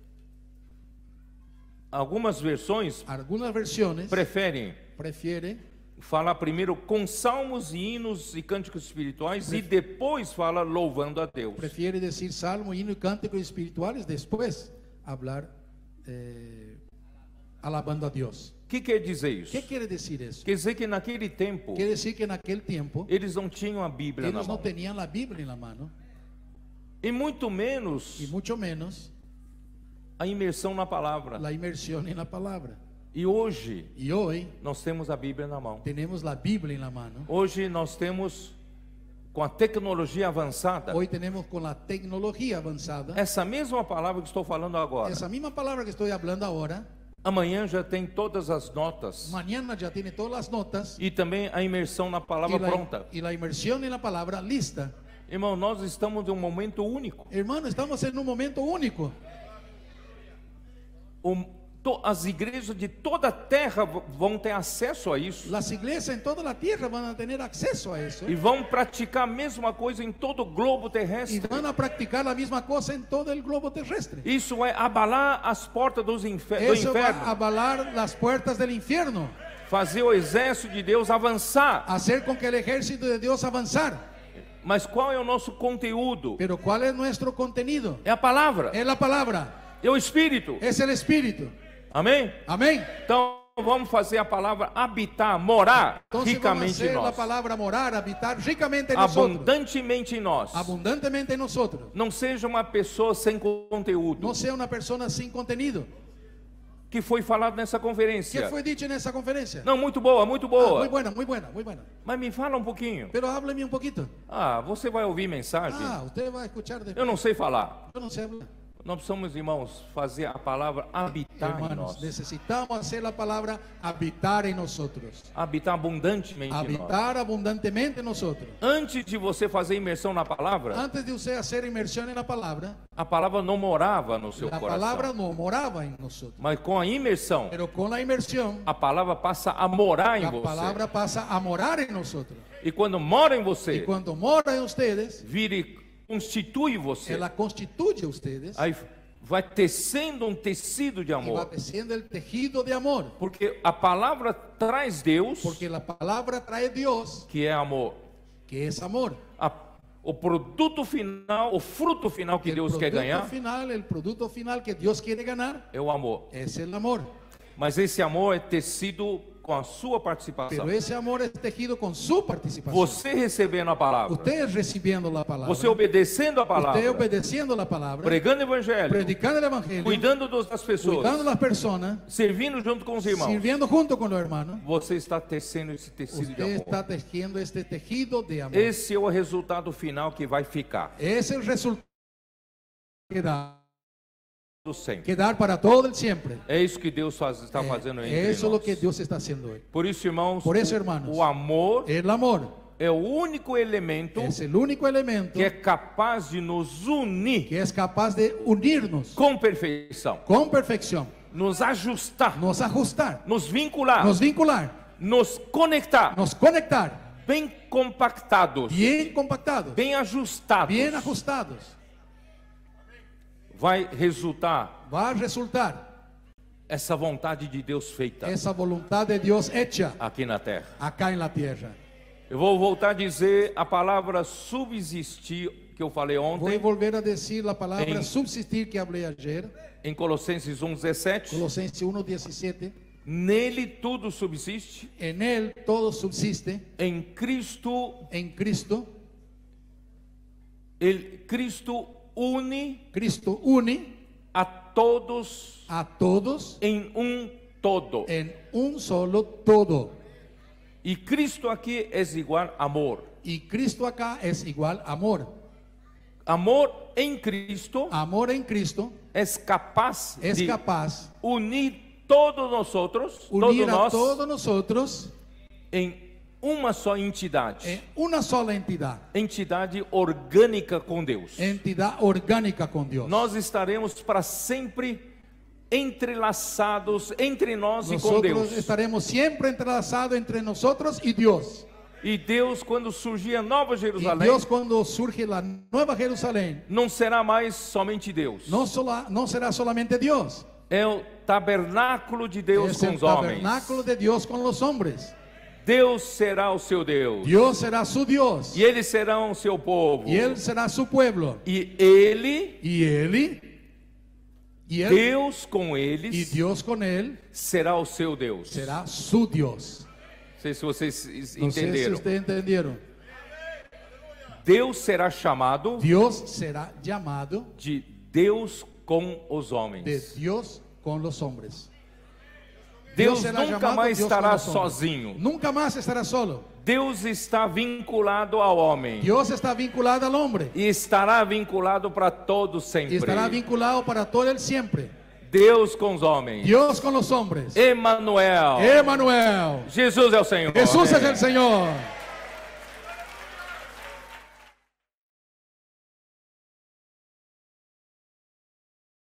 algumas versões algunas versiones preferem prefieren falar primeiro com salmos e hinos e cânticos espirituais e depois fala louvando a Deus. prefiere decir salmo, himno y cánticos espirituales, después hablar alabando a Dios. O que quer dizer isso? ¿Qué quiere decir eso? Quer dizer que naquele tempo Quiere decir que en aquel tiempo eles não tinham a Bíblia na ellos no mão. tenían la Biblia en la mano, E muito menos y mucho menos a imersão na palavra. la inmersión en la palabra. E hoje Y hoy nós temos a Bíblia na mão. tenemos la Biblia en la mano. Hoje nós temos, com a tecnologia avançada, Hoy tenemos con la tecnología avanzada, essa mesma palavra que estou falando agora. esa misma palabra que estoy hablando ahora, Amanhã já tem todas as notas mañana ya tiene todas las notas e também a imersão na palavra pronta. y la inmersión en la palabra lista. Irmão, nós estamos em um momento único. Hermano, estamos en un momento único. As igrejas de toda a terra vão ter acesso a isso Las iglesias en toda la tierra van a tener acceso a eso e vão praticar a mesma coisa em todo o globo y terrestre. van a practicar la misma cosa en todo el globo terrestre. Isso é abalar as portas do Eso inferno, va a avalar las puertas del infierno, fazer o exército de Deus avançar. hacer con que el ejército de Dios avanzar. Mas qual é o nosso conteúdo? Pero ¿cuál es nuestro contenido? É a palavra, Es la palabra, é o Espírito. es el Espíritu. Amém? Amén. Então vamos fazer a palavra habitar, morar Entonces vamos a ricamente em hacer la nós, palabra morar, habitar ricamente en nosotros, abundantemente em nós. abundantemente en nosotros. Não seja uma pessoa sem conteúdo, No sea una persona sin contenido. que foi falado nessa ¿Qué conferência. fue dicho en esa conferencia? Não, muito boa, muito Ah, boa. muy buena, muy buena, muy buena. Mas me fala um pouquinho. Pero hábleme un poquito. Ah, você vai ouvir mensagem? Ah, usted va a escuchar Eu después. não sei falar. Yo no sé hablar. Nós precisamos, irmãos, fazer a palavra habitar em Hermanos, nós. necesitamos hacer la palabra habitar en nosotros. Habitar abundantemente em nós. Habitar abundantemente en nosotros. Antes de você fazer imersão na palavra, Antes de usted hacer inmersión en la palabra, a palavra não morava no seu la coração. palabra no moraba en nosotros. Mas com a imersão, Pero con la inmersión, a palavra passa a morar em la você. palabra pasa a morar en nosotros. E quando mora em Y você, cuando mora en ustedes, constitui você. ela constituye a ustedes. Aí vai tecendo um tecido de Y va amor. teciendo el tejido de amor. Porque a palavra traz Deus, Porque la palabra trae Dios, que é amor. que es amor. O produto final, o fruto final que Deus quer ganhar El producto final que Dios quiere ganar é o amor. es el amor. Mas esse amor é tecido com a sua participação. Pero ese amor es tejido con su participación. Você recebendo a palavra, Usted recibiendo la palabra. você obedecendo a Usted palavra, obedeciendo la palabra. pregando o evangelho, Predicando el evangelio. cuidando das pessoas, Cuidando las personas. servindo junto com os irmãos, Sirviendo junto con los hermanos. você está tecendo esse tecido de Usted amor. está tejiendo este tejido de amor. Esse é o resultado final que vai ficar Es el resultado sempre. que dar para todo el siempre. É isso que Deus está fazendo entre Eso es lo que nós. Dios está haciendo hoy. Por isso, irmãos, Por eso, hermanos, o amor El amor é o único elemento es el único elemento que é capaz de nos unir que es capaz de unirnos com perfeição, con perfección, nos ajustar, nos ajustar, nos vincular, nos vincular, nos conectar, nos conectar, bem compactados, bien compactados, bem ajustados. bien ajustados. Vai resultar Va a resultar essa vontade de Deus feita esa voluntad de Dios hecha aqui na terra. acá en la tierra. Eu vou voltar a dizer a palavra subsistir que eu falei Voy a ontem volver a decir la palabra En- subsistir que hablé ayer, em Colossenses 1:17. Colosenses 1:17. Nele tudo subsiste, En él todo subsiste, em Cristo, en Cristo. Cristo une Cristo une a todos a todos em todo. en un solo todo. E Cristo aqui é igual amor. Y Cristo acá es igual amor. Amor em Cristo Amor en Cristo é capaz es de capaz unir todos nós, unir a todos todos nós, nosotros em uma só entidade. en una sola entidad. Entidade orgânica com Deus. Entidad orgánica con Dios. Nós estaremos para sempre entrelaçados entre nós e com Nosotros Deus. estaremos siempre entrelazados entre nosotros y Dios. E Deus, quando surgir a Nova Y Jerusalém, Dios cuando surge la nueva Jerusalén, não será mais somente Deus. no será solamente Dios. É o tabernáculo de Deus Es com el os homens. tabernáculo de Dios con los hombres. Deus será o seu Deus. Dios será su Dios. E eles serão o seu povo. Y Él será su pueblo. E ele, Y Él, Deus com y eles, Dios con Él será o seu Deus. será su Dios. Não sei se vocês No sé si entenderam. ustedes entendieron. Deus será chamado Dios será llamado de Deus com os de homens. Dios con los hombres. Deus será nunca llamado mais Dios con estará los hombres. sozinho. Nunca más estará solo. Deus está vinculado ao homem. Dios está vinculado al hombre. E estará vinculado para todos Y sempre. estará vinculado para todo el siempre. Deus com os homens. Dios con los hombres. Emmanuel. Emmanuel. Jesus é o Senhor. Jesús es el Señor.